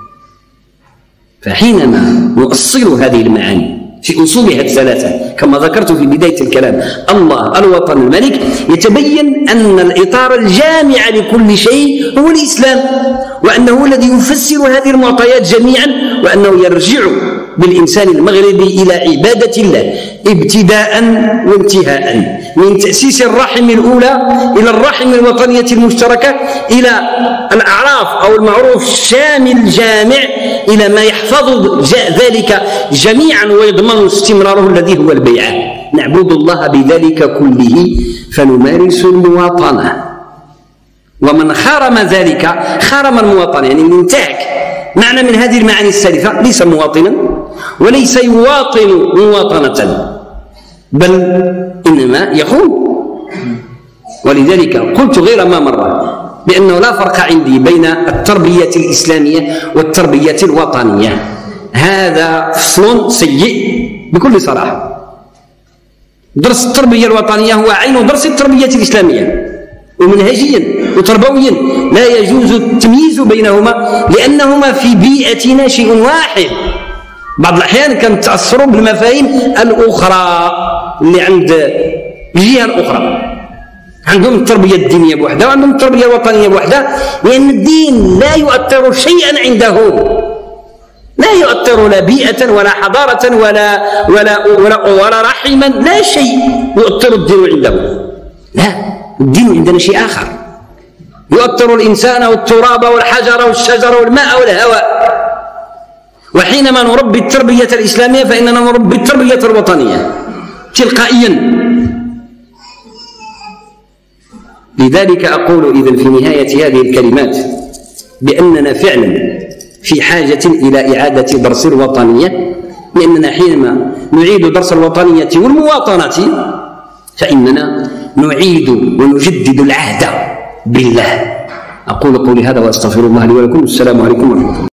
فحينما نؤصل هذه المعاني في أصولها الثلاثة كما ذكرت في بداية الكلام، الله، الوطن، الملك، يتبين أن الإطار الجامع لكل شيء هو الإسلام، وأنه الذي يفسر هذه المعطيات جميعا، وأنه يرجع بالإنسان المغربي إلى عبادة الله ابتداء وانتهاء، من تأسيس الرحم الأولى إلى الرحم الوطنية المشتركة، إلى الأعراف أو المعروف الشامل الجامع، إلى ما يحفظ ذلك جميعا ويضمن استمراره الذي هو البيعة. نعبد الله بذلك كله فنمارس المواطنة، ومن خارم ذلك خارم المواطنة، يعني انتهك معنى من هذه المعاني الثالثة، ليس مواطنا وليس يواطن مواطنة، بل إنما يخون. ولذلك قلت غير ما مرة بأنه لا فرق عندي بين التربية الإسلامية والتربية الوطنية، هذا فصل سيء بكل صراحة. درس التربية الوطنية هو عين درس التربية الإسلامية، ومنهجيا وتربويا لا يجوز التمييز بينهما، لأنهما في بيئتنا شيء واحد. بعض الأحيان كنتأثروا بالمفاهيم الأخرى اللي عند الجهة الأخرى، عندهم التربية الدينية بوحدها وعندهم التربية الوطنية بوحدها، لأن الدين لا يؤثر شيئا عندهم، لا يؤثر لا بيئة ولا حضارة ولا رحما، لا شيء يؤثر الدين عندهم. لا، الدين عندنا شيء آخر، يؤثر الإنسان والتراب والحجر والشجر والماء والهواء. وحينما نربي التربية الإسلامية فإننا نربي التربية الوطنية تلقائيا. لذلك أقول إذن في نهاية هذه الكلمات بأننا فعلا في حاجة إلى إعادة درس الوطنية، لأننا حينما نعيد درس الوطنية والمواطنة فإننا نعيد ونجدد العهد بالله. أقول قولي هذا وأستغفر الله لي ولكم. السلام عليكم ورحمة الله.